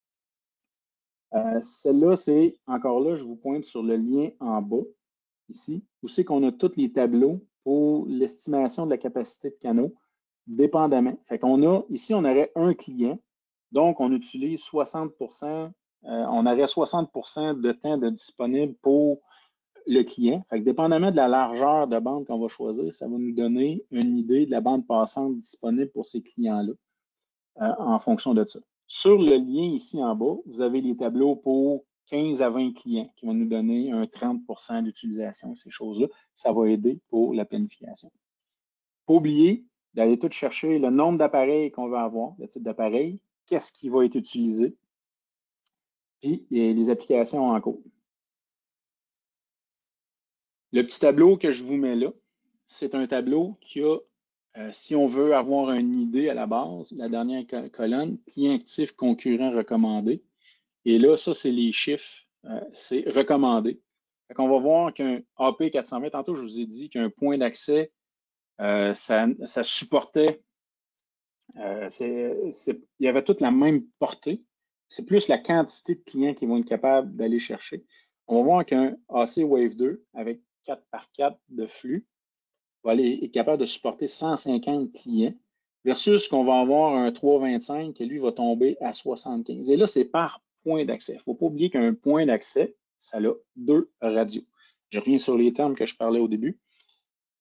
Euh, Celle-là, c'est, encore là, je vous pointe sur le lien en bas, ici, où c'est qu'on a tous les tableaux pour l'estimation de la capacité de canaux, dépendamment. Fait qu'on a, ici, on aurait un client, donc on utilise soixante pour cent, euh, on aurait soixante pour cent de temps de disponible pour le client. Fait que dépendamment de la largeur de bande qu'on va choisir, ça va nous donner une idée de la bande passante disponible pour ces clients-là, euh, en fonction de ça. Sur le lien ici en bas, vous avez les tableaux pour quinze à vingt clients qui vont nous donner un trente pour cent d'utilisation, ces choses-là. Ça va aider pour la planification. Pas oublier d'aller tout chercher le nombre d'appareils qu'on va avoir, le type d'appareil, qu'est-ce qui va être utilisé, puis les applications en cours. Le petit tableau que je vous mets là, c'est un tableau qui a, euh, si on veut avoir une idée à la base, la dernière colonne, client actif, concurrent recommandé. Et là, ça, c'est les chiffres, euh, c'est recommandé. Fait qu'on va voir qu'un A P quatre cent vingt, tantôt, je vous ai dit qu'un point d'accès, euh, ça, ça supportait, euh, c'est, c'est, il y avait toute la même portée. C'est plus la quantité de clients qui vont être capables d'aller chercher. On va voir qu'un A C Wave deux avec quatre par quatre de flux va aller, être capable de supporter cent cinquante clients versus qu'on va avoir un trois cent vingt-cinq qui, lui, va tomber à soixante-quinze. Et là, c'est par point d'accès. Il ne faut pas oublier qu'un point d'accès, ça a deux radios. Je reviens sur les termes que je parlais au début.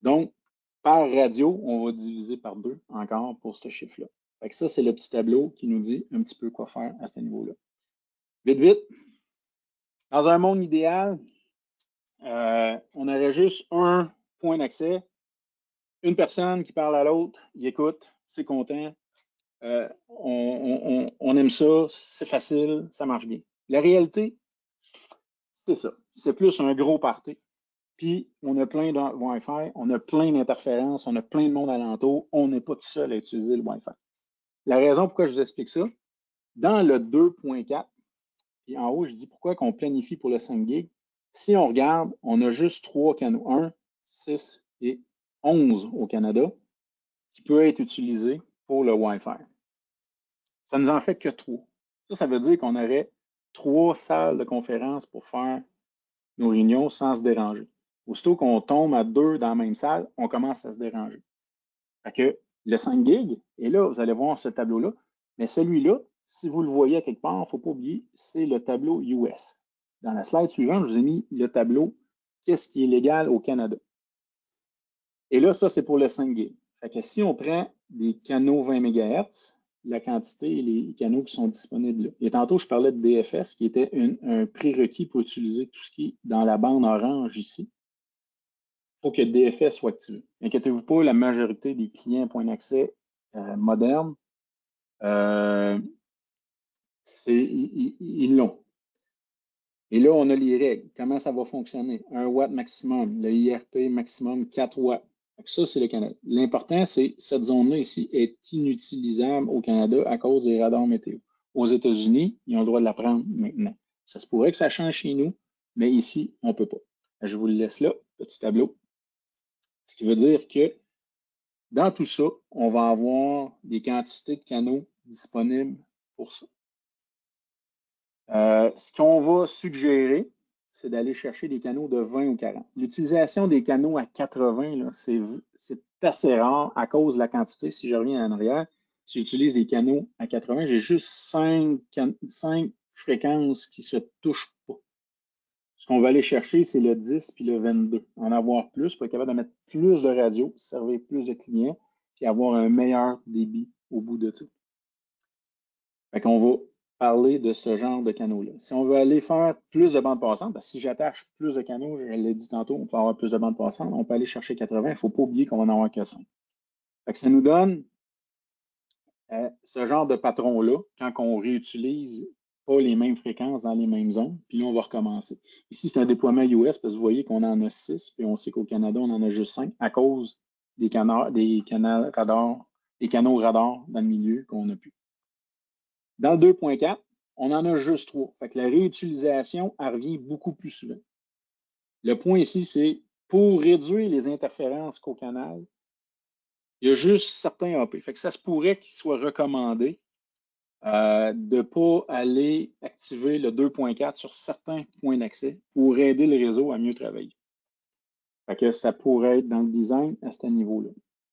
Donc, par radio, on va diviser par deux encore pour ce chiffre-là. Fait que ça, c'est le petit tableau qui nous dit un petit peu quoi faire à ce niveau-là. Vite, vite, dans un monde idéal, euh, on aurait juste un point d'accès, une personne qui parle à l'autre, il écoute, c'est content, euh, on, on, on aime ça, c'est facile, ça marche bien. La réalité, c'est ça. C'est plus un gros party. Puis, on a plein de Wi-Fi, on a plein d'interférences, on a plein de monde alentour, on n'est pas tout seul à utiliser le Wi-Fi. La raison pourquoi je vous explique ça, dans le deux point quatre, puis en haut, je dis pourquoi qu'on planifie pour le cinq gig. Si on regarde, on a juste trois canaux, un, six et onze au Canada, qui peut être utilisés pour le Wi-Fi. Ça ne nous en fait que trois. Ça, ça veut dire qu'on aurait trois salles de conférence pour faire nos réunions sans se déranger. Aussitôt qu'on tombe à deux dans la même salle, on commence à se déranger. Fait que le cinq gig, et là, vous allez voir ce tableau-là, mais celui-là, si vous le voyez à quelque part, il ne faut pas oublier, c'est le tableau U S. Dans la slide suivante, je vous ai mis le tableau qu'est-ce qui est légal au Canada. Et là, ça, c'est pour le cinq gig. Fait que si on prend des canaux vingt mégahertz, la quantité et les canaux qui sont disponibles là. Et tantôt, je parlais de D F S, qui était une, un prérequis pour utiliser tout ce qui est dans la bande orange ici. Il faut que D F S soit activé. Inquiétez-vous pas, la majorité des clients point d'accès euh, modernes, euh, ils l'ont. Et là, on a les règles. Comment ça va fonctionner? un watt maximum, le I R P maximum quatre watts. Ça, c'est le Canada. L'important, c'est cette zone-là ici est inutilisable au Canada à cause des radars météo. Aux États-Unis, ils ont le droit de la prendre maintenant. Ça se pourrait que ça change chez nous, mais ici, on ne peut pas. Je vous le laisse là, petit tableau. Ce qui veut dire que dans tout ça, on va avoir des quantités de canaux disponibles pour ça. Euh, ce qu'on va suggérer, c'est d'aller chercher des canaux de vingt ou quarante. L'utilisation des canaux à quatre-vingts, c'est assez rare à cause de la quantité. Si je reviens en arrière, si j'utilise des canaux à quatre-vingts, j'ai juste cinq, cinq fréquences qui ne se touchent pas. Ce qu'on va aller chercher, c'est le dix puis le vingt-deux. En avoir plus pour être capable de mettre plus de radios, servir plus de clients, puis avoir un meilleur débit au bout de tout. Fait qu'on va parler de ce genre de canaux-là. Si on veut aller faire plus de bandes passantes, parce que si j'attache plus de canaux, je l'ai dit tantôt, on peut avoir plus de bandes passantes, on peut aller chercher quatre-vingts, il ne faut pas oublier qu'on va en avoir que cinq. Fait que ça nous donne euh, ce genre de patron-là quand on réutilise pas les mêmes fréquences dans les mêmes zones, puis là, on va recommencer. Ici, c'est un déploiement U S, parce que vous voyez qu'on en a six, puis on sait qu'au Canada, on en a juste cinq à cause des, canards, des, canaux radars, des canaux radars dans le milieu qu'on n'a plus. Dans le deux point quatre, on en a juste trois. Fait que la réutilisation, elle revient beaucoup plus souvent. Le point ici, c'est pour réduire les interférences qu'au canal, il y a juste certains A P. Fait que ça se pourrait qu'il soit recommandé euh, de ne pas aller activer le deux point quatre sur certains points d'accès pour aider le réseau à mieux travailler. Fait que ça pourrait être dans le design à ce niveau-là.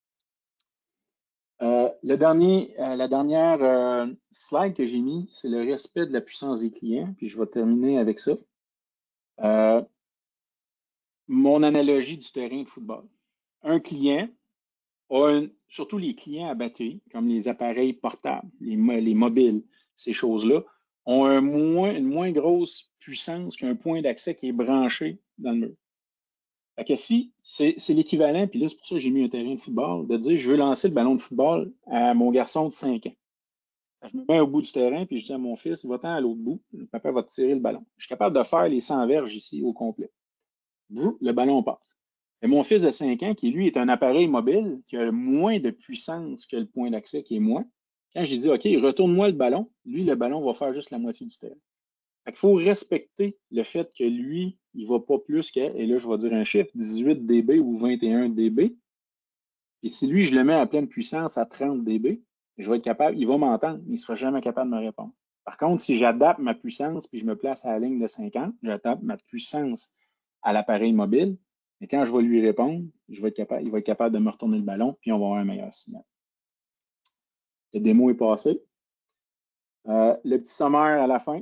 Euh, le dernier, euh, la dernière euh, slide que j'ai mis, c'est le respect de la puissance des clients. Puis je vais terminer avec ça. Euh, mon analogie du terrain de football. Un client a une, surtout les clients à batterie, comme les appareils portables, les, les mobiles, ces choses-là, ont un moins, une moins grosse puissance qu'un point d'accès qui est branché dans le mur. Fait que si c'est l'équivalent, puis là, c'est pour ça que j'ai mis un terrain de football, de dire je veux lancer le ballon de football à mon garçon de cinq ans. Je me mets au bout du terrain, puis je dis à mon fils, va-t'en à l'autre bout, papa va te tirer le ballon. Je suis capable de faire les cent verges ici au complet. Le ballon passe. Et mon fils de cinq ans, qui lui est un appareil mobile, qui a moins de puissance que le point d'accès qui est moins, quand j'ai dit, OK, retourne-moi le ballon, lui, le ballon va faire juste la moitié du terrain. Il faut respecter le fait que lui, il ne va pas plus que, et là, je vais dire un chiffre, dix-huit décibels ou vingt et un décibels. Et si lui, je le mets à pleine puissance à trente décibels, je vais être capable, il va m'entendre, mais il ne sera jamais capable de me répondre. Par contre, si j'adapte ma puissance puis je me place à la ligne de cinquante, j'adapte ma puissance à l'appareil mobile, et quand je vais lui répondre, je vais être capable, il va être capable de me retourner le ballon, puis on va avoir un meilleur signal. Le démo est passé. Euh, le petit sommaire à la fin.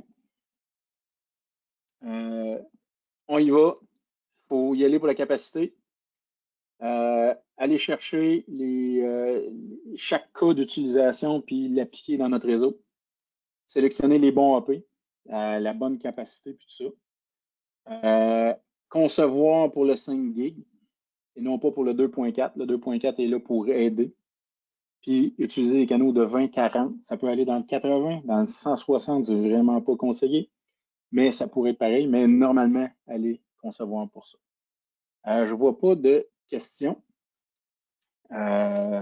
Euh, on y va. Il faut y aller pour la capacité. Euh, allez chercher les, euh, chaque cas d'utilisation puis l'appliquer dans notre réseau. Sélectionner les bons A P, euh, la bonne capacité puis tout ça. Euh, concevoir pour le cinq gigs et non pas pour le deux point quatre. Le deux point quatre est là pour aider. Puis utiliser les canaux de vingt quarante. Ça peut aller dans le quatre-vingts, dans le cent soixante, c'est vraiment pas conseillé, mais ça pourrait être pareil. Mais normalement, allez concevoir pour ça. Euh, je ne vois pas de questions. Euh,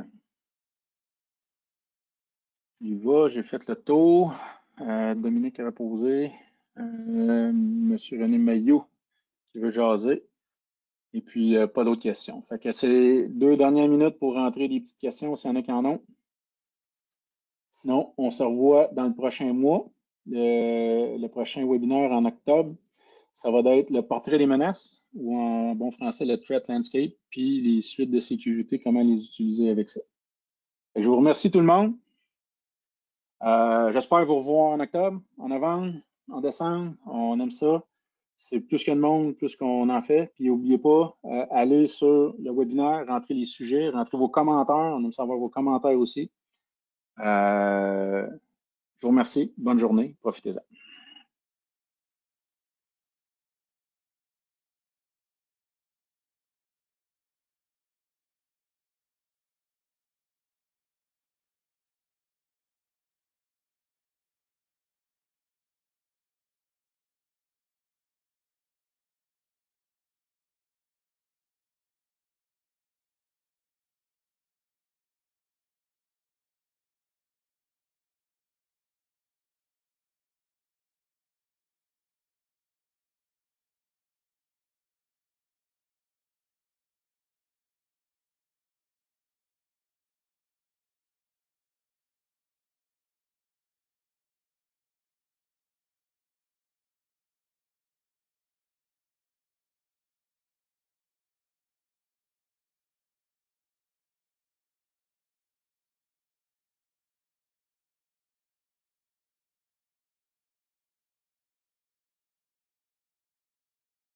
il va, j'ai fait le tour. Euh, Dominique avait posé. Euh, Monsieur René Maillot qui veut jaser. Et puis, euh, pas d'autres questions. Fait que c'est deux dernières minutes pour rentrer des petites questions s'il y en a qui en ont. Sinon, on se revoit dans le prochain mois. Le, le prochain webinaire en octobre, ça va être le portrait des menaces, ou en bon français, le threat landscape, puis les suites de sécurité, comment les utiliser avec ça. Fait que je vous remercie tout le monde. Euh, J'espère vous revoir en octobre, en novembre, en décembre. On aime ça. C'est plus qu'il y a de monde, plus qu'on en fait. Puis n'oubliez pas, euh, allez sur le webinaire, rentrez les sujets, rentrez vos commentaires. On aime savoir vos commentaires aussi. Euh, je vous remercie. Bonne journée. Profitez-en.